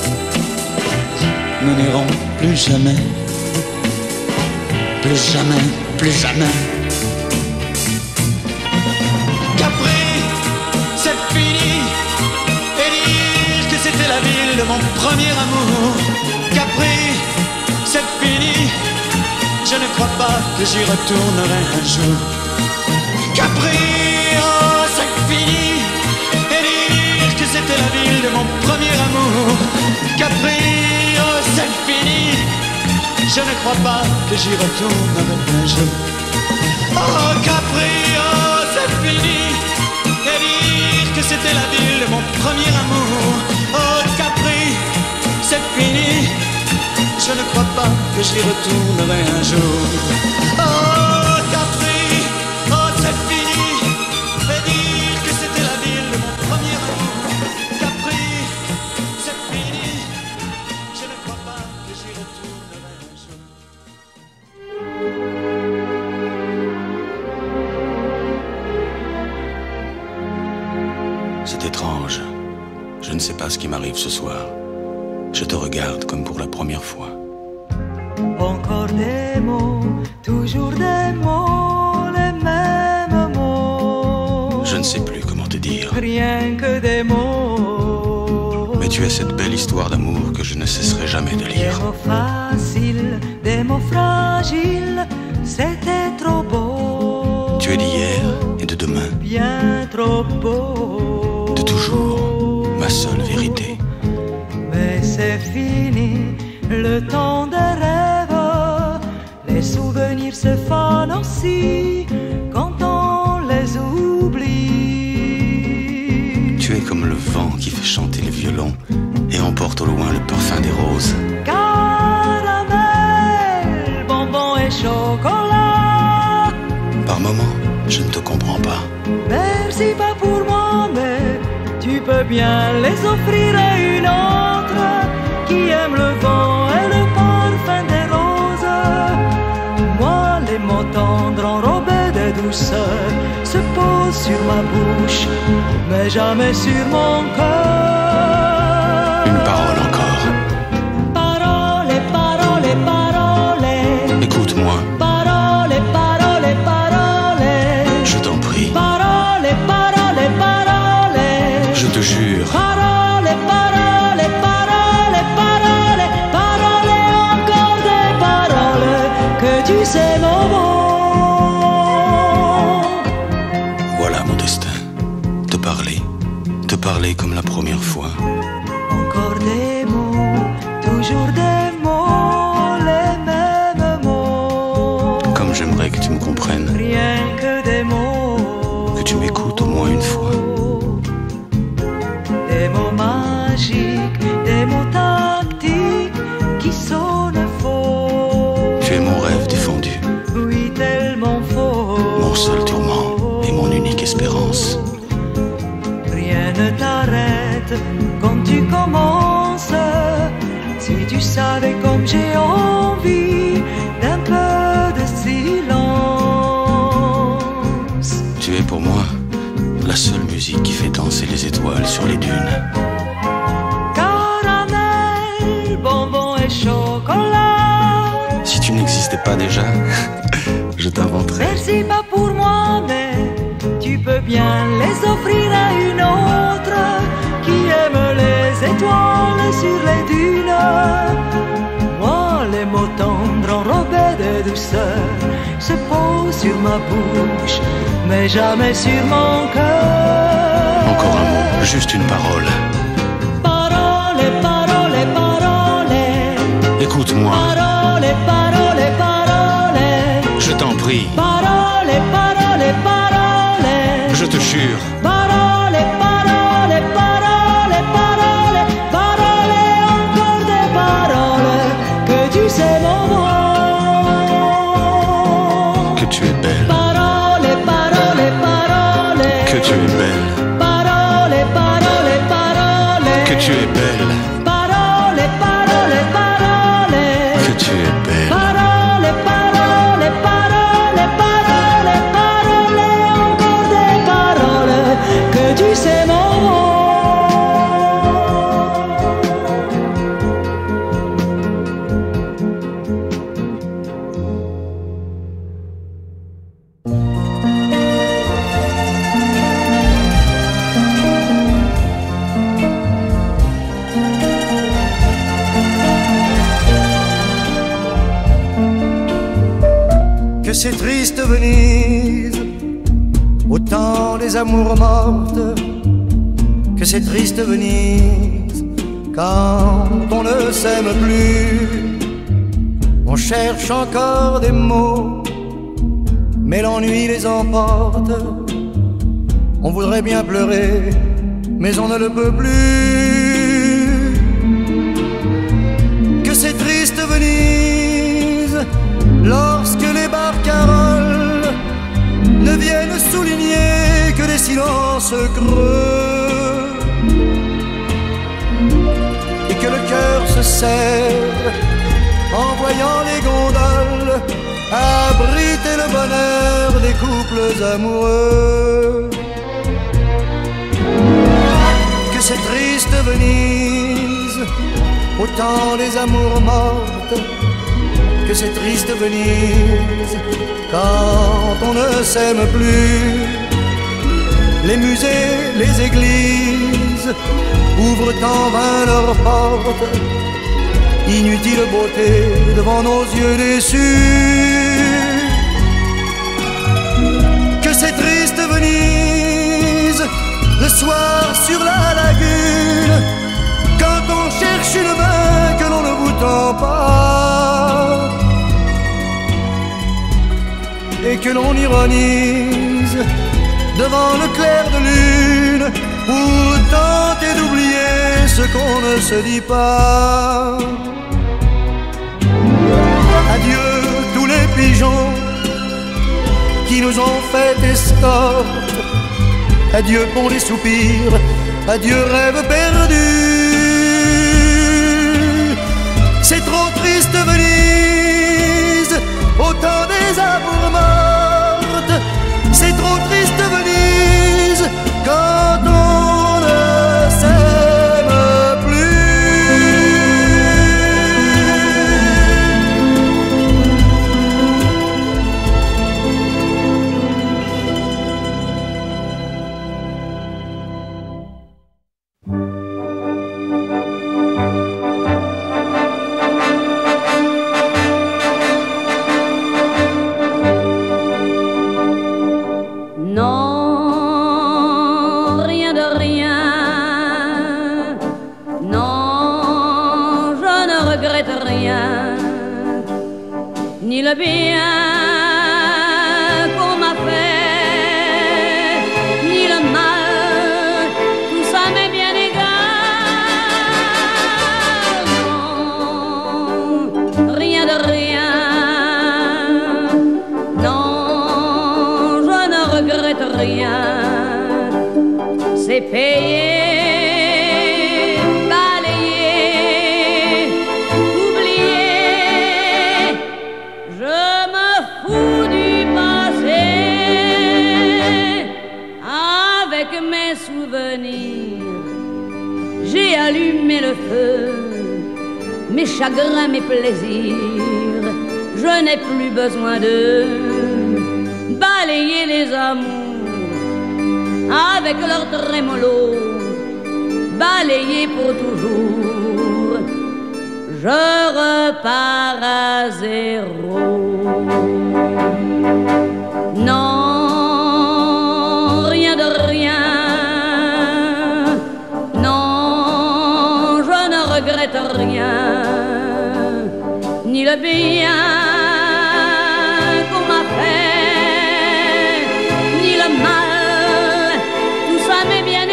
Nous n'irons plus jamais. Plus jamais, plus jamais. Capri, c'est fini. Et dire que c'était la ville de mon premier amour. Capri, c'est fini. Je ne crois pas que j'y retournerai un jour. Capri, oh, c'est fini. Et dire que c'était la ville de mon premier amour. Capri, oh, c'est fini. Je ne crois pas que j'y retournerai un jour. Oh Capri, oh c'est fini. Et dire que c'était la ville de mon premier amour. Oh Capri, c'est fini. Je ne crois pas que j'y retournerai un jour. Oh Capri, oh c'est fini. Et dire que c'était la ville de mon premier amour. Capri, c'est fini. Je ne crois pas que j'y retournerai un jour. C'est étrange. Je ne sais pas ce qui m'arrive ce soir. Je te regarde comme pour la première fois. Encore des mots, toujours des mots, les mêmes mots. Je ne sais plus comment te dire. Rien que des mots. Mais tu es cette belle histoire d'amour que je ne cesserai jamais de lire. Des mots faciles, des mots fragiles, c'était trop beau. Tu es d'hier et de demain. Bien trop beau. De toujours, ma seule vérité. Mais c'est fini, le temps des rêves. Les souvenirs se fanent aussi quand on les oublie. Tu es comme le vent qui fait chanter le violon et emporte au loin le parfum des roses. Caramel, bonbons et chocolat. Par moments, je ne te comprends pas. Merci pas pour moi, mais tu peux bien les offrir à une autre qui aime le vent et le parfum des roses. Moi, les mots tendres enrobés de douceur se posent sur ma bouche, mais jamais sur mon cœur. Une parole encore. Parole, parole, parole. Écoute-moi. Parole, parole, parole. Je t'en prie. Parole, parole, parole. reparler comme la première fois. Encore des mots, toujours des mots, les mêmes mots. Comme j'aimerais que tu me comprennes. Rien que des mots. Que tu m'écoutes au moins une fois. Des mots magiques, des mots tactiques qui sonnent faux. Tu es mon rêve défendu. Oui, tellement faux. Mon seul tourment et mon unique espérance. Rien ne t'arrête quand tu commences. Si tu savais comme j'ai envie d'un peu de silence. Tu es pour moi la seule musique qui fait danser les étoiles sur les dunes. Caramel, bonbon et chocolat. Si tu n'existais pas déjà, je t'inventerais. Merci pas pour moi, mais tu peux bien les offrir à une autre qui aime les étoiles sur les dunes. Moi, les mots tendres enrobés de douceur se posent sur ma bouche, mais jamais sur mon cœur. Encore un mot, juste une parole. Parole, parole, parole. Écoute-moi. Parole, parole, parole. Je t'en prie. Parole, parole, parole. Je te jure. Parole, parole, parole, parole. Parole, encore des paroles. Que tu sais mon mot. Que tu es belle. Parole, parole, parole. Que tu es belle. Parole, parole, parole. Que tu es belle. Parole, parole, parole. Que tu es belle. Parole, parole, parole, parole, parole, encore des paroles. Que tu sais mon mot. Que c'est triste Venise, au temps des amours mortes. Que c'est triste Venise, quand on ne s'aime plus. On cherche encore des mots, mais l'ennui les emporte. On voudrait bien pleurer, mais on ne le peut plus. Que c'est triste Venise, lorsque les barcaroles ne viennent souligner que des silences creux, et que le cœur se serre en voyant les gondoles abriter le bonheur des couples amoureux. Que c'est triste Venise, au temps des amours mortes. Que c'est triste Venise, quand on ne s'aime plus. Les musées, les églises ouvrent en vain leurs portes. Inutile beauté devant nos yeux déçus. Que c'est triste Venise, le soir sur la lagune, quand on cherche une main que l'on ne vous tend pas, et que l'on ironise devant le clair de lune pour tenter d'oublier ce qu'on ne se dit pas. Adieu tous les pigeons qui nous ont fait escorte. Adieu pour les soupirs, adieu rêve perdu. C'est trop triste Venise, au temps des amours mortes. C'est trop triste Venise, quand on ne s'aime ni le bien qu'on m'a fait, ni le mal, tout ça m'est bien égal. Non, rien de rien, non, je ne regrette rien. C'est payé, balayé, oublié. Je me fous du passé. Avec mes souvenirs, j'ai allumé le feu. Mes chagrins, mes plaisirs, je n'ai plus besoin de balayer les amours avec leur trémolo, balayé pour toujours, je repars à zéro. Non, rien de rien, non, je ne regrette rien, ni le bien qu'on m'a fait, ni le mal. M'est bien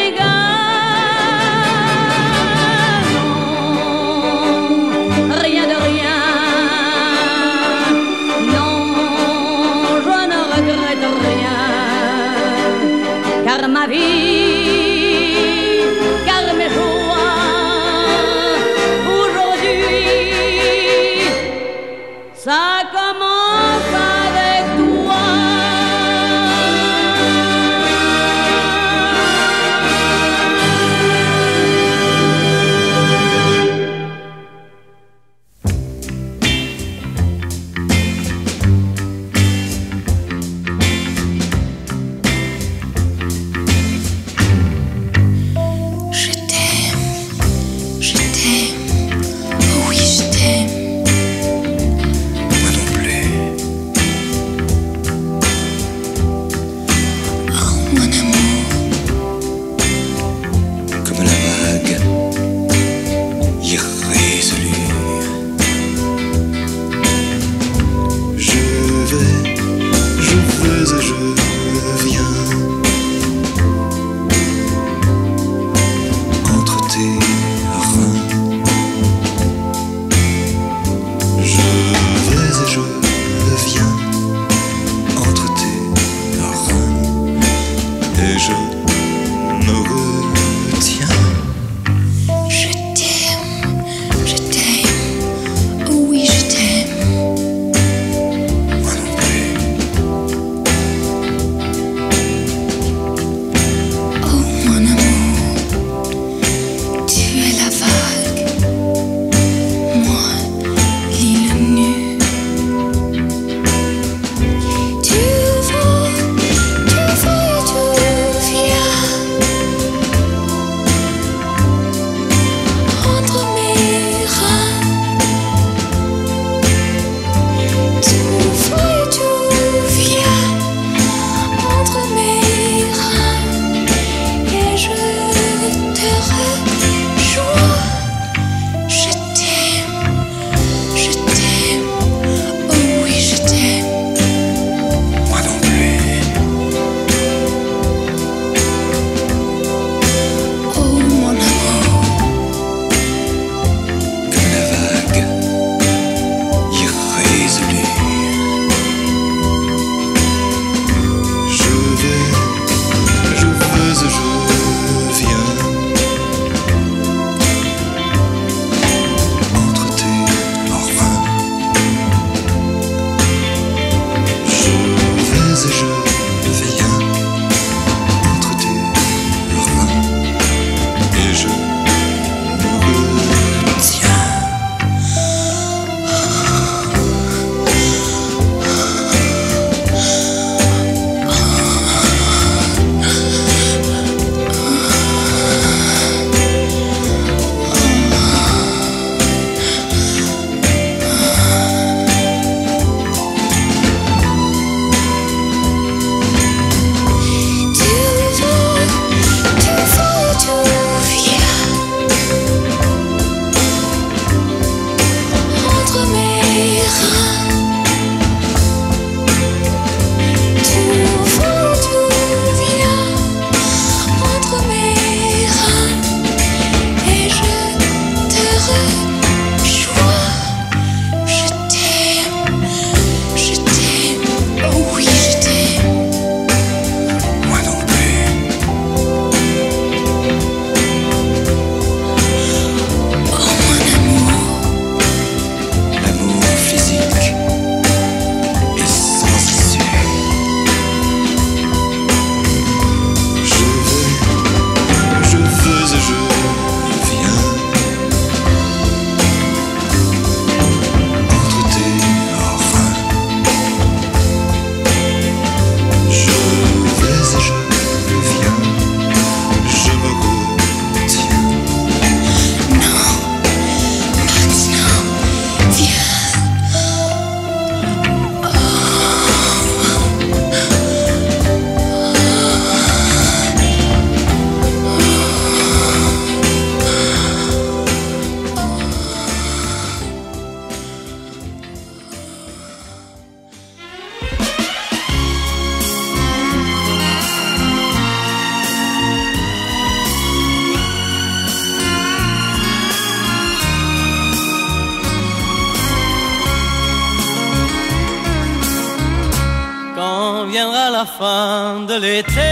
égal. Non, rien de rien. Non, je ne regrette rien. Car ma vie, car mes joies, aujourd'hui, ça la fin de l'été,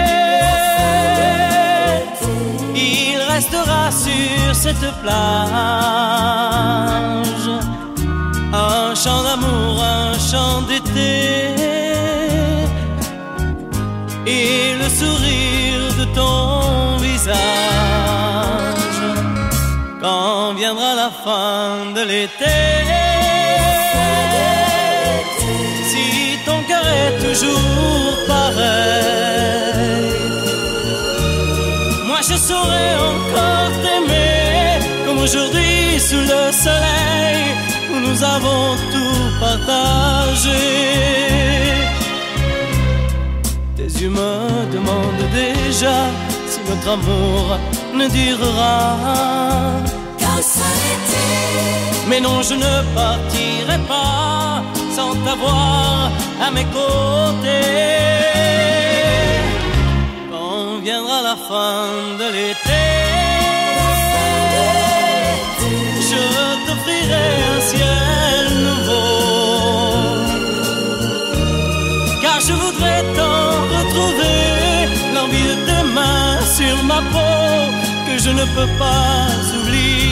il restera sur cette plage un chant d'amour, un chant d'été, et le sourire de ton visage quand viendra la fin de l'été. Si ton cœur est toujours pareil, moi je saurai encore t'aimer comme aujourd'hui sous le soleil où nous avons tout partagé. Tes yeux me demandent déjà si notre amour ne durera qu'un seul été. Mais non, je ne partirai pas sans t'avoir à mes côtés. Quand viendra la fin de l'été, je t'offrirai un ciel nouveau, car je voudrais t'en retrouver, l'envie de tes mains sur ma peau que je ne peux pas oublier.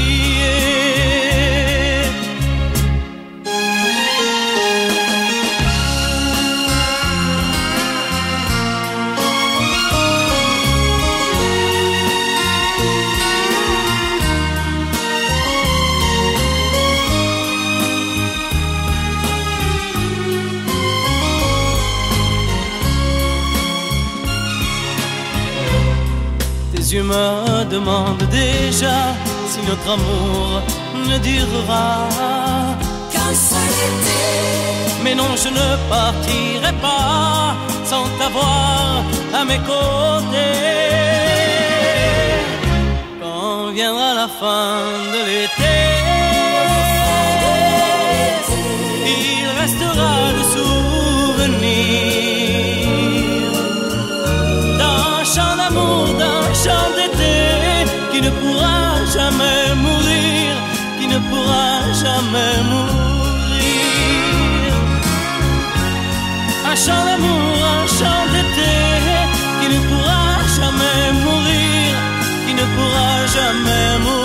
Tes yeux me demandent déjà si notre amour ne durera qu'un seul été. Mais non, je ne partirai pas sans t'avoir à mes côtés. Quand viendra la fin de l'été, il restera le souvenir d'un chant d'amour, d'un chant d'été qui ne pourra jamais mourir, qui ne pourra jamais mourir. Un chant d'amour, un chant d'été qui ne pourra jamais mourir, qui ne pourra jamais mourir.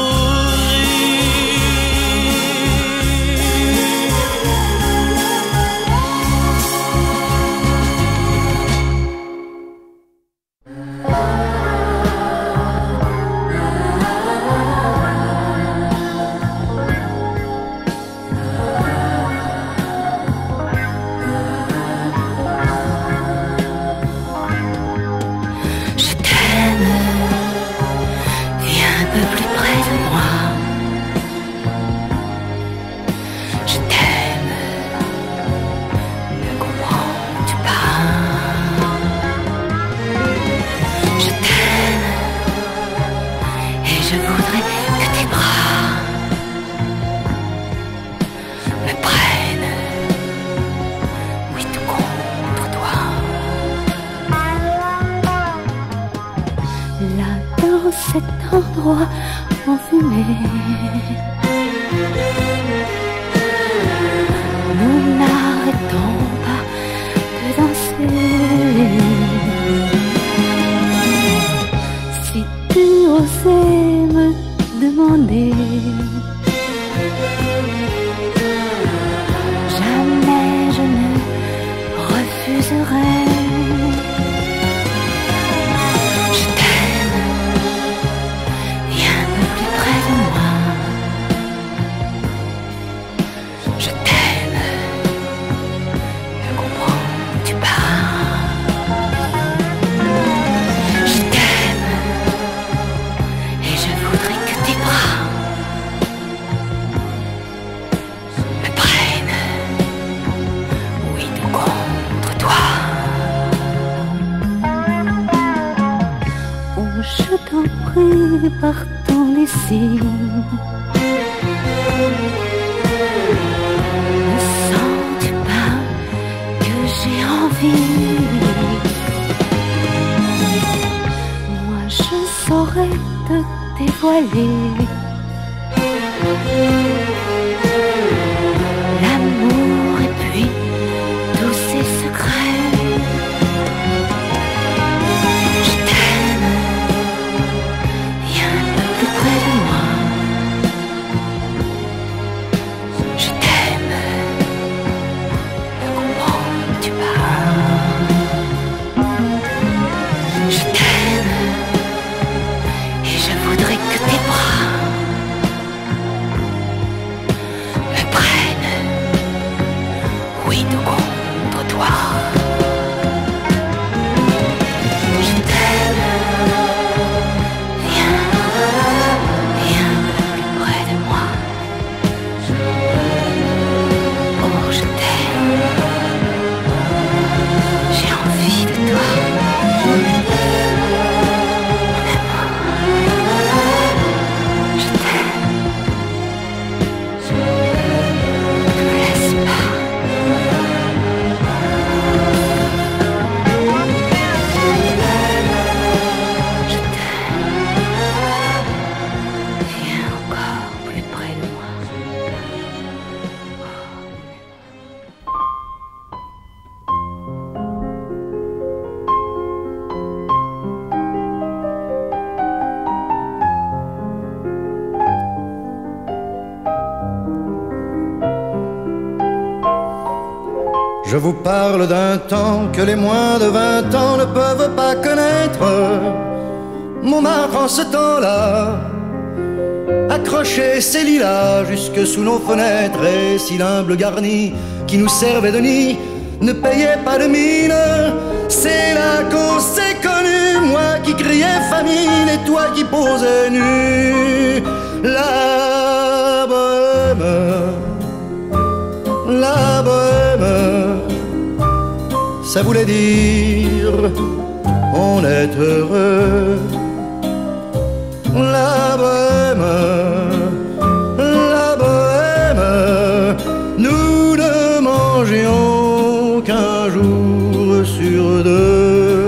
Cet endroit enfumé, nous n'arrêtons pas de danser. Si tu osais me demander, jamais je ne refuserai. Partons d'ici. Ne sens-tu pas que j'ai envie? Moi je saurais te dévoiler l'amour et puis tous ses secrets. Je vous parle d'un temps que les moins de 20 ans ne peuvent pas connaître. Montmartre en ce temps-là accrochait ses lilas jusque sous nos fenêtres, et si l'humble garni qui nous servait de nid ne payait pas de mine, c'est là qu'on s'est connus, moi qui criais famine et toi qui posais nu. La bohème, la bohème, ça voulait dire on est heureux. La bohème, la bohème, nous ne mangions qu'un jour sur deux.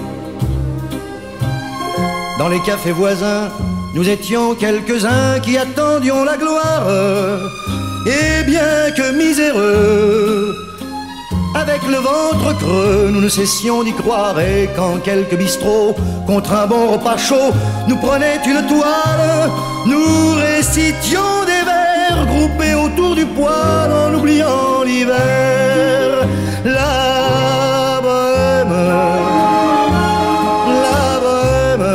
Dans les cafés voisins, nous étions quelques-uns qui attendions la gloire. Et bien que miséreux, avec le ventre creux, nous ne cessions d'y croire. Et quand quelques bistrots, contre un bon repas chaud, nous prenaient une toile, nous récitions des vers groupés autour du poêle en oubliant l'hiver. La bohème, la bohème,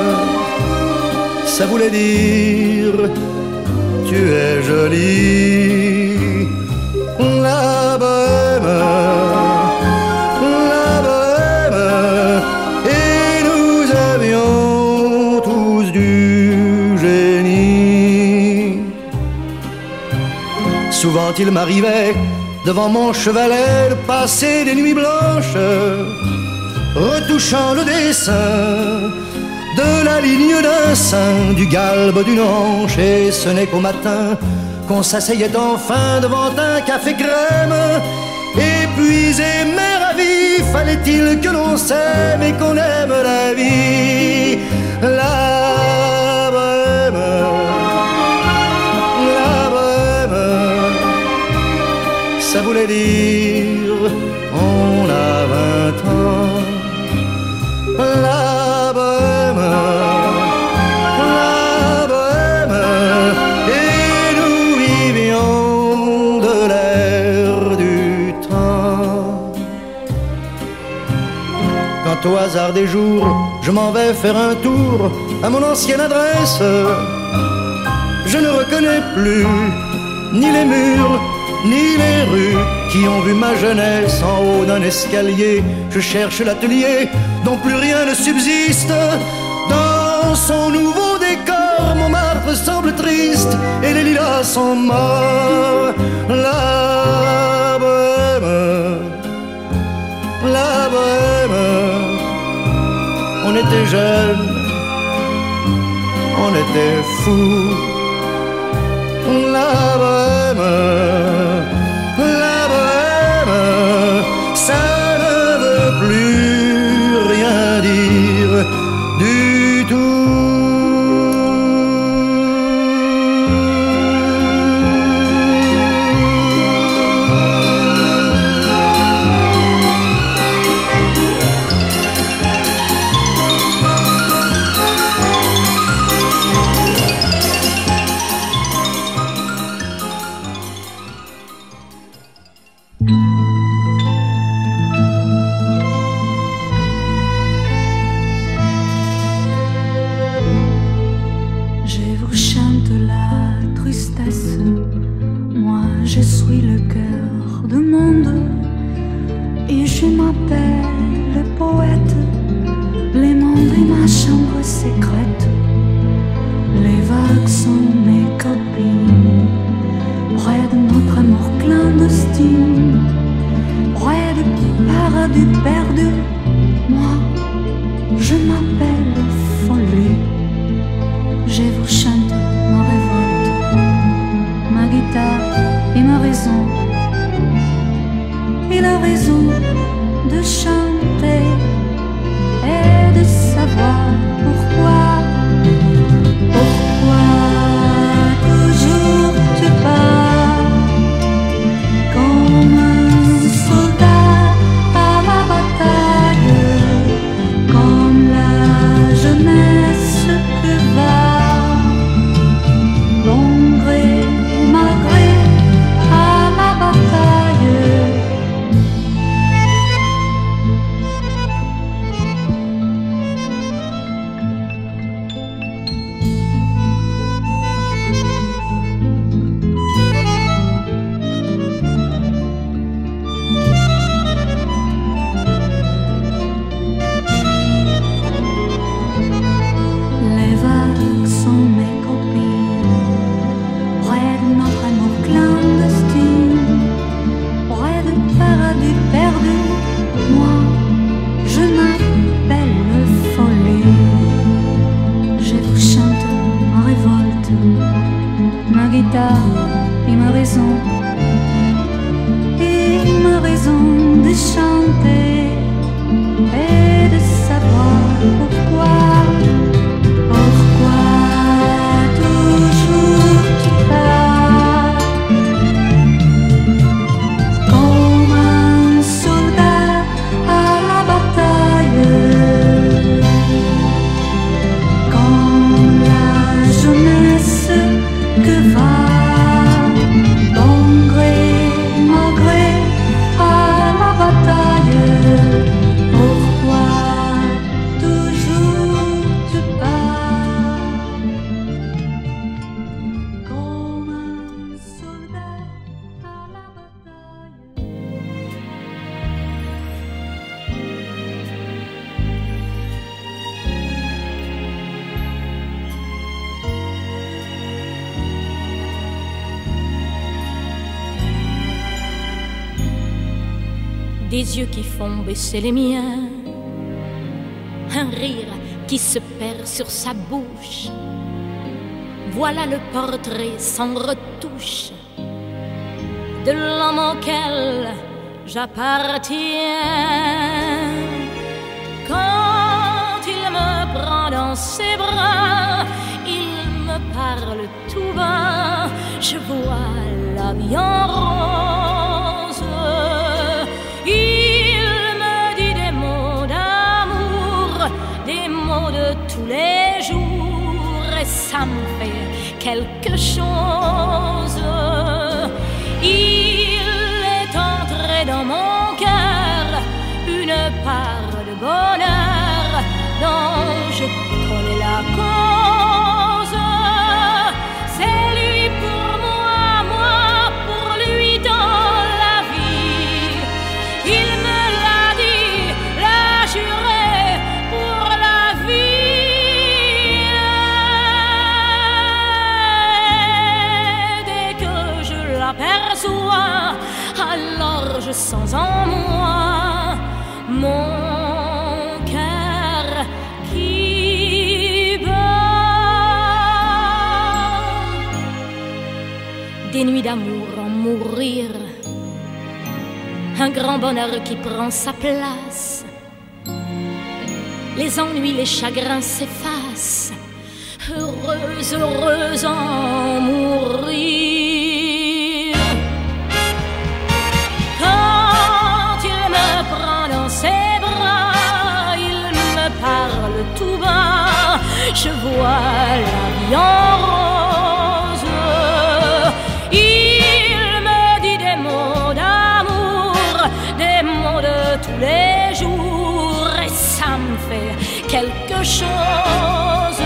ça voulait dire tu es jolie. La bohème, la bohème, et nous avions tous du génie. Souvent il m'arrivait devant mon chevalet de passer des nuits blanches, retouchant le dessin de la ligne d'un sein, du galbe d'une hanche, et ce n'est qu'au matin qu'on s'asseyait enfin devant un café crème. Épuisé mais ravi, fallait-il que l'on s'aime et qu'on aime la vie. La bohème, la bohème, ça voulait dire on a 20 ans. La bohème, la bohème, et nous vivions de l'air du temps. Quand au hasard des jours, je m'en vais faire un tour à mon ancienne adresse, je ne reconnais plus ni les murs, ni les rues qui ont vu ma jeunesse en haut d'un escalier. Je cherche l'atelier dont plus rien ne subsiste. Dans son nouveau décor, Montmartre semble triste et les lilas sont morts. La bohème, la bohème, on était jeunes, on était fous. La bohème, la bohème, ça ne veut plus rien dire du tout. guitare et ma raison de chanter et de savoir pourquoi toujours tu pars comme un soldat à la bataille, comme la jeunesse que va bon gré, mal gré à la bataille. Pourquoi toujours tu pars comme un soldat à la bataille? Des yeux qui font baisser les miens, un rire qui se perd sur sa bouche. Voilà le portrait sans retouche de l'homme auquel j'appartiens. Quand il me prend dans ses bras, il me parle tout bas, je vois la vie en rose. Il me dit des mots d'amour, des mots de tous les jours, et ça me fait quelque chose. Il est entré dans mon cœur une part de bonheur dont je connais la cause. C'est lui pour moi, moi pour lui dans la vie. Il me l'a dit, l'a juré pour la vie. Dès que je l'aperçois, alors je sens en moi mon cœur qui bat. Des nuits d'amour en mourir, un grand bonheur qui prend sa place. Les ennuis, les chagrins s'effacent, heureuse, heureuse en mourir. Quand il me prend dans ses bras, il me parle tout bas, je vois la vie en rose. Il me dit des mots d'amour, des mots de tous les jours, et ça me fait quelque chose.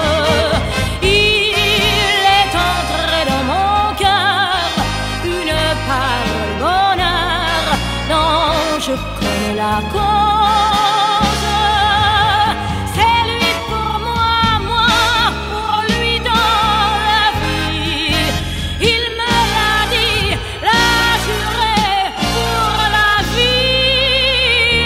Il est entré dans mon cœur une part de bonheur dont je connais la cause. C'est lui pour moi, moi pour lui dans la vie. Il me l'a dit, l'a juré pour la vie.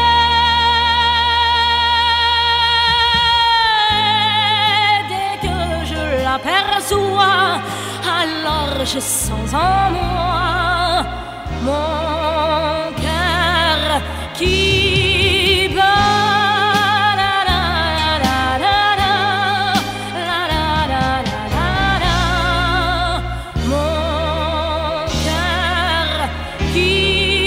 Dès que je l'aperçois, alors je sens en moi mon cœur qui bat. La, la, la, la, la, la, la, la, la, la. Mon cœur qui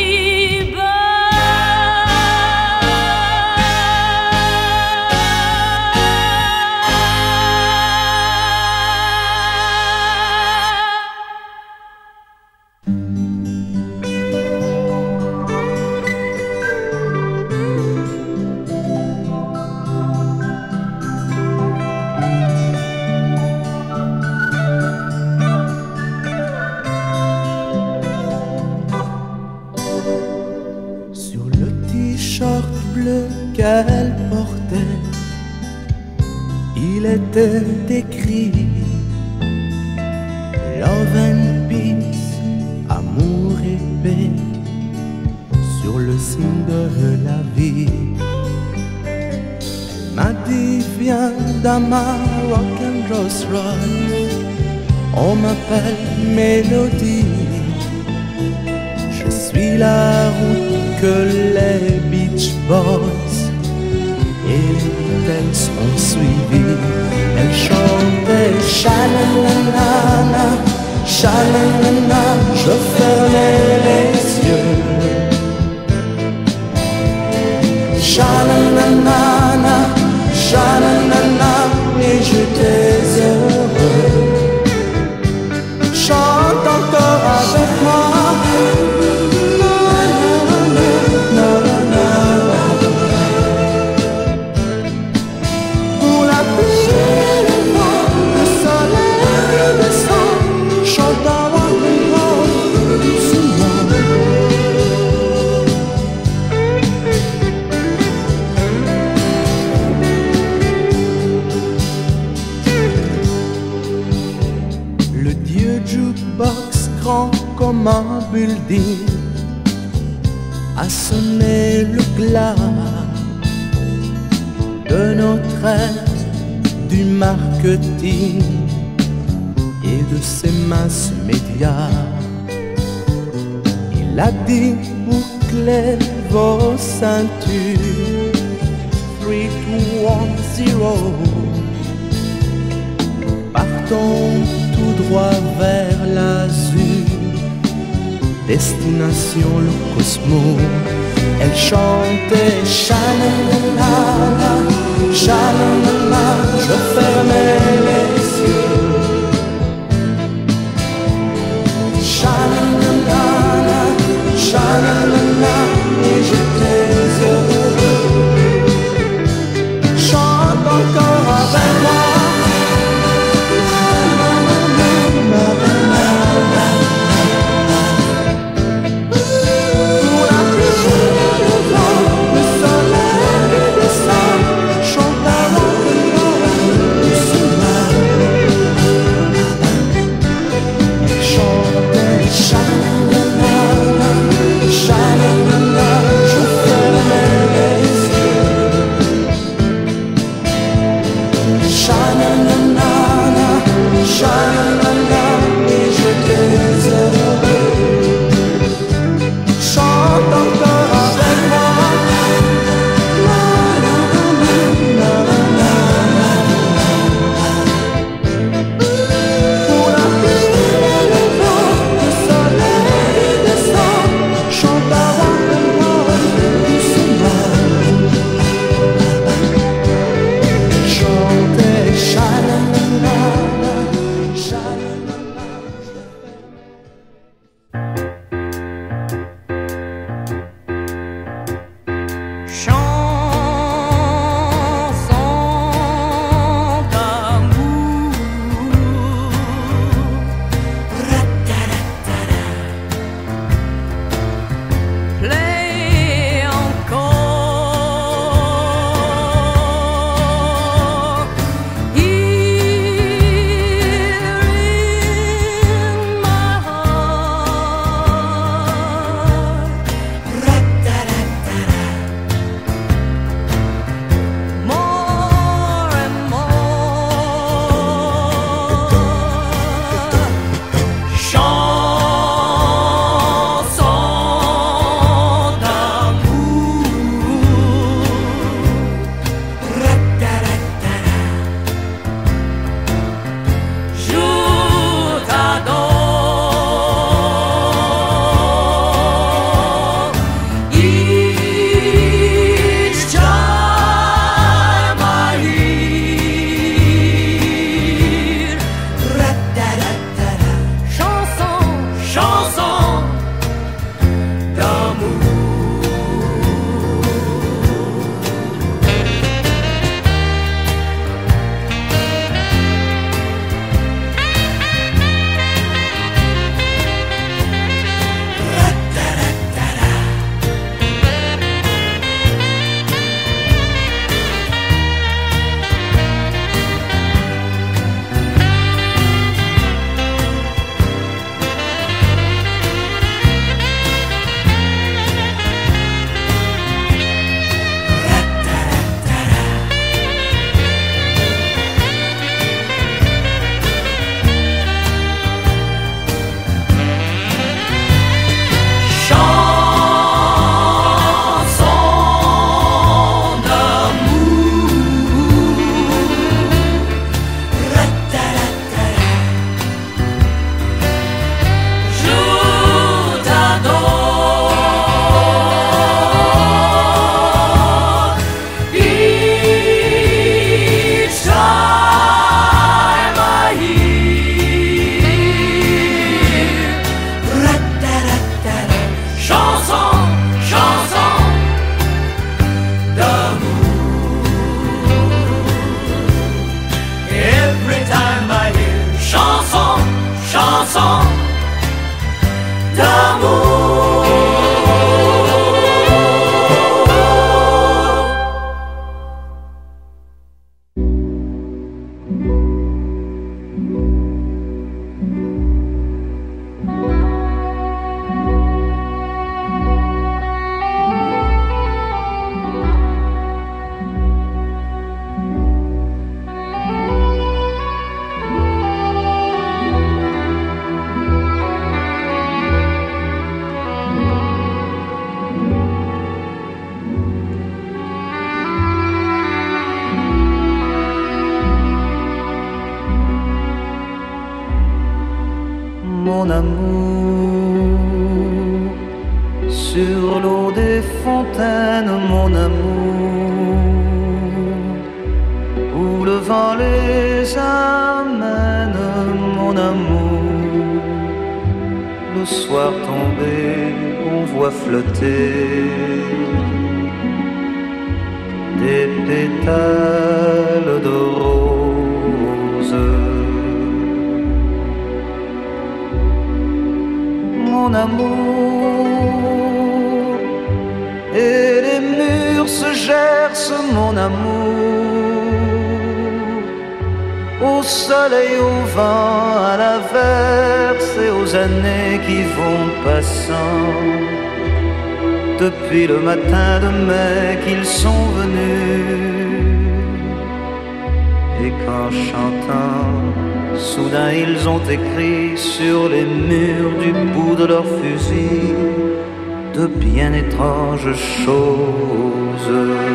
Sur le t-shirt bleu qu'elle portait, il était écrit Love and Peace, amour et paix, sur le signe de la vie. Elle m'a dit viens dans ma rock'n'roll Rolls Royce, On m'appelle Mélodie. Je suis la route que les Beach Boys et les Beatles ont suivi. Elle chantait Sha-la-la-la-la, Sha-la-la-la, je fermais les yeux. Sha-la-la-la-la, Sha-la-la-la, et j'étais heureux. Chante encore avec moi. Pour la pluie et le vent, le soleil qui descend, chante avec moi doucement. Le dieu jukebox grand comme un building a sonné le glas de notre ère du marketing et de ses masses médias. Il a dit bouclez vos ceintures, 3, 2, 1, 0. Partons tout droit vers l'azur, destination le cosmos. Elle chantait Sha-la-la-la, Sha-la-la-la, je fermais les yeux. Sha-la-la-la, Sha-la-la-la, et j'étais heureux. Chante encore avec moi. chanson d'amour. Mon amour, sur l'eau des fontaines, mon amour, où le vent les amène, mon amour. Le soir tombé, on voit flotter des pétales de rose. Mon amour, et les murs se gercent, mon amour, au soleil, au vent, à l'averse et aux années qui vont passant. Depuis le matin de mai qu'ils sont venus, et qu'en chantant, soudain ils ont écrit sur les murs du bout de leurs fusils de bien étranges choses.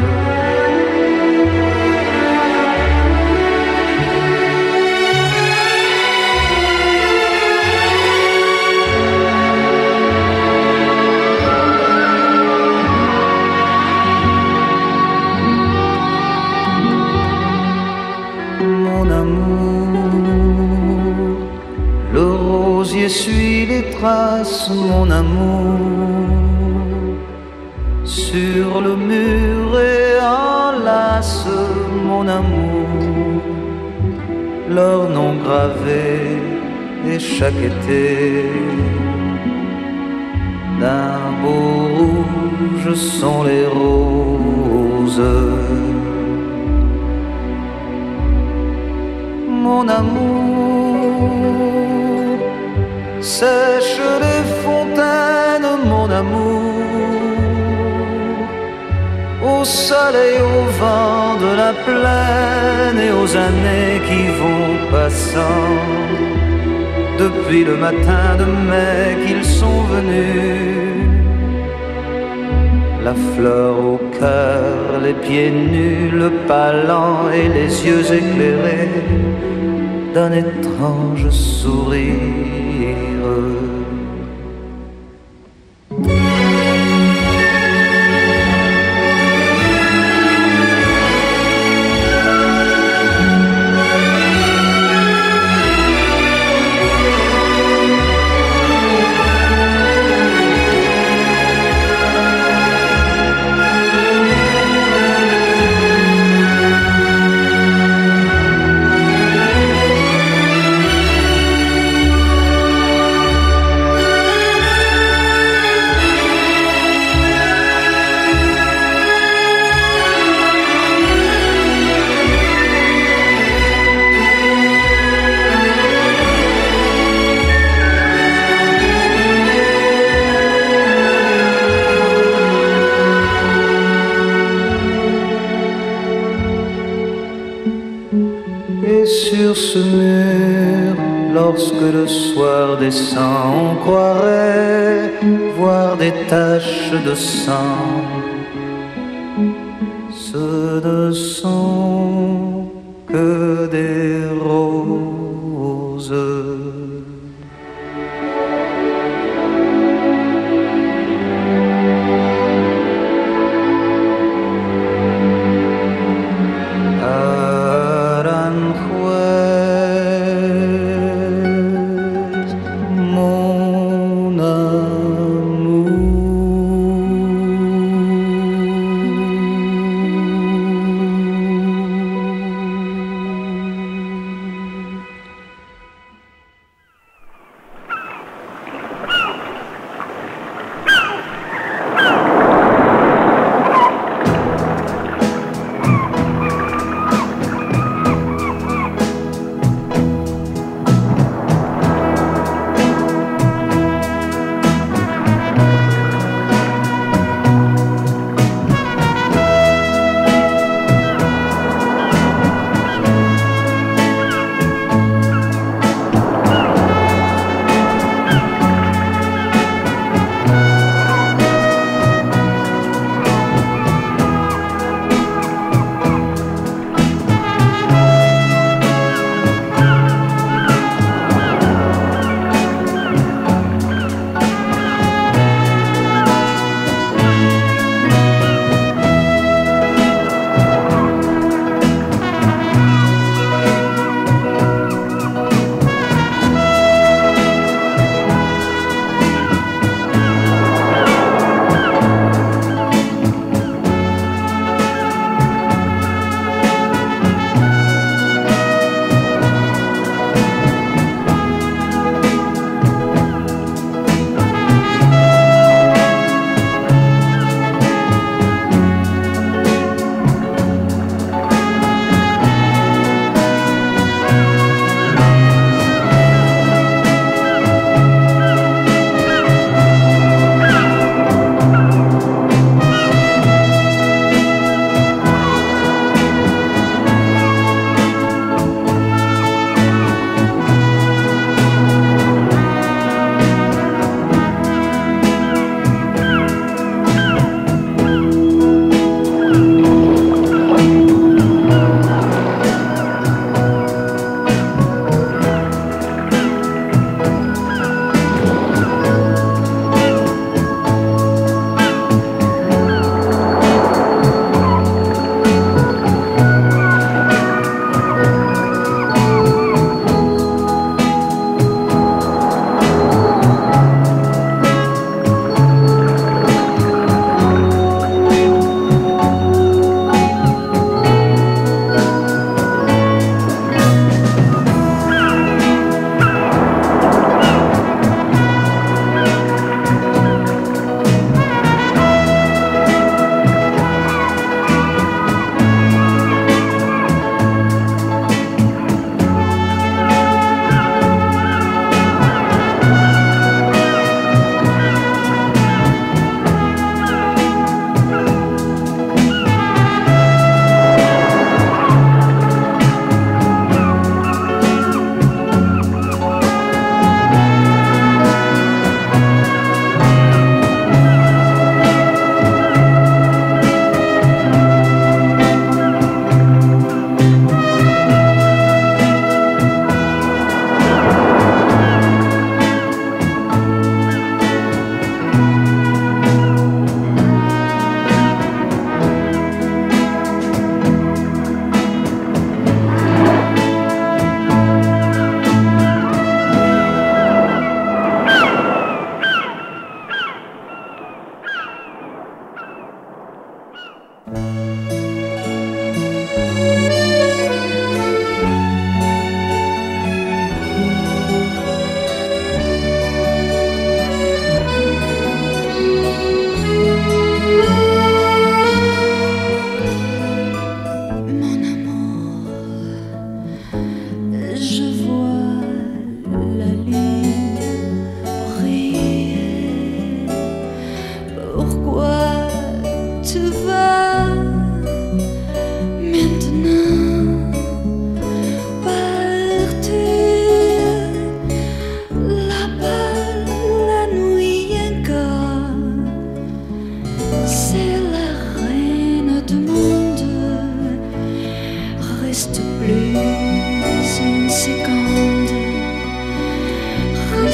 Mon amour, le rosier suit les traces, mon amour, sur le mur et enlace, mon amour, leur nom gravé et chaque été d'un beau rouge sont les roses. Mon amour, sèche les fontaines, mon amour, au soleil, au vent de la plaine et aux années qui vont passant. Depuis le matin de mai qu'ils sont venus, la fleur au cœur, les pieds nus, le pas lent et les yeux éclairés d'un étrange sourire. Et sur ce mur, lorsque le soir descend, on croirait voir des taches de sang. Ce ne sont que des roses.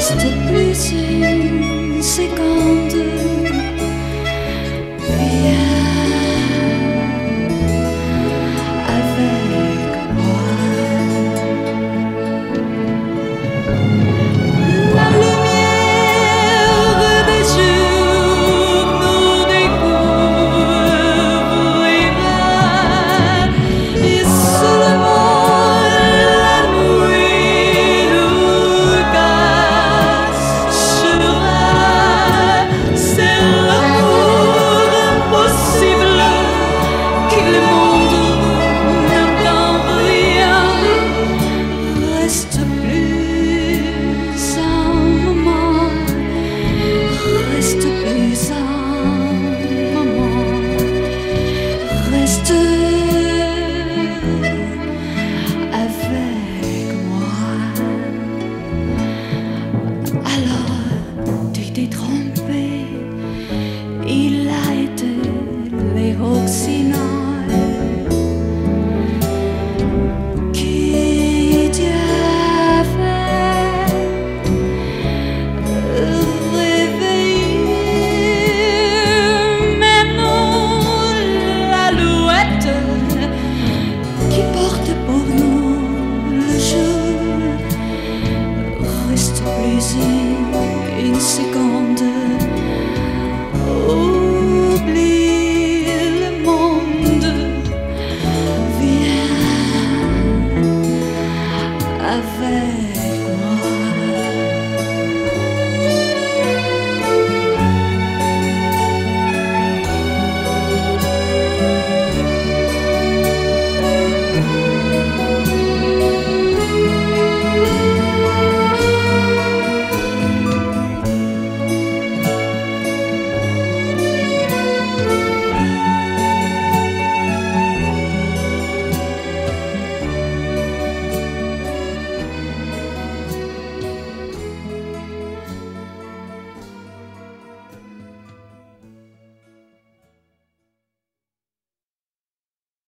Reste plus une seconde. Viens avec moi. La lumière des jours nous découvrira et seulement la nuit nous cachera. C'est l'amour impossible qui le monde n'entend rien. Reste plus un moment, reste plus un moment, reste avec moi. Alors tu t'es trompé, il a été les Roxinol qui t'a fait réveiller. Maintenant l'alouette qui porte pour nous le jour reste plus une seconde. Oublie le monde, viens avec moi.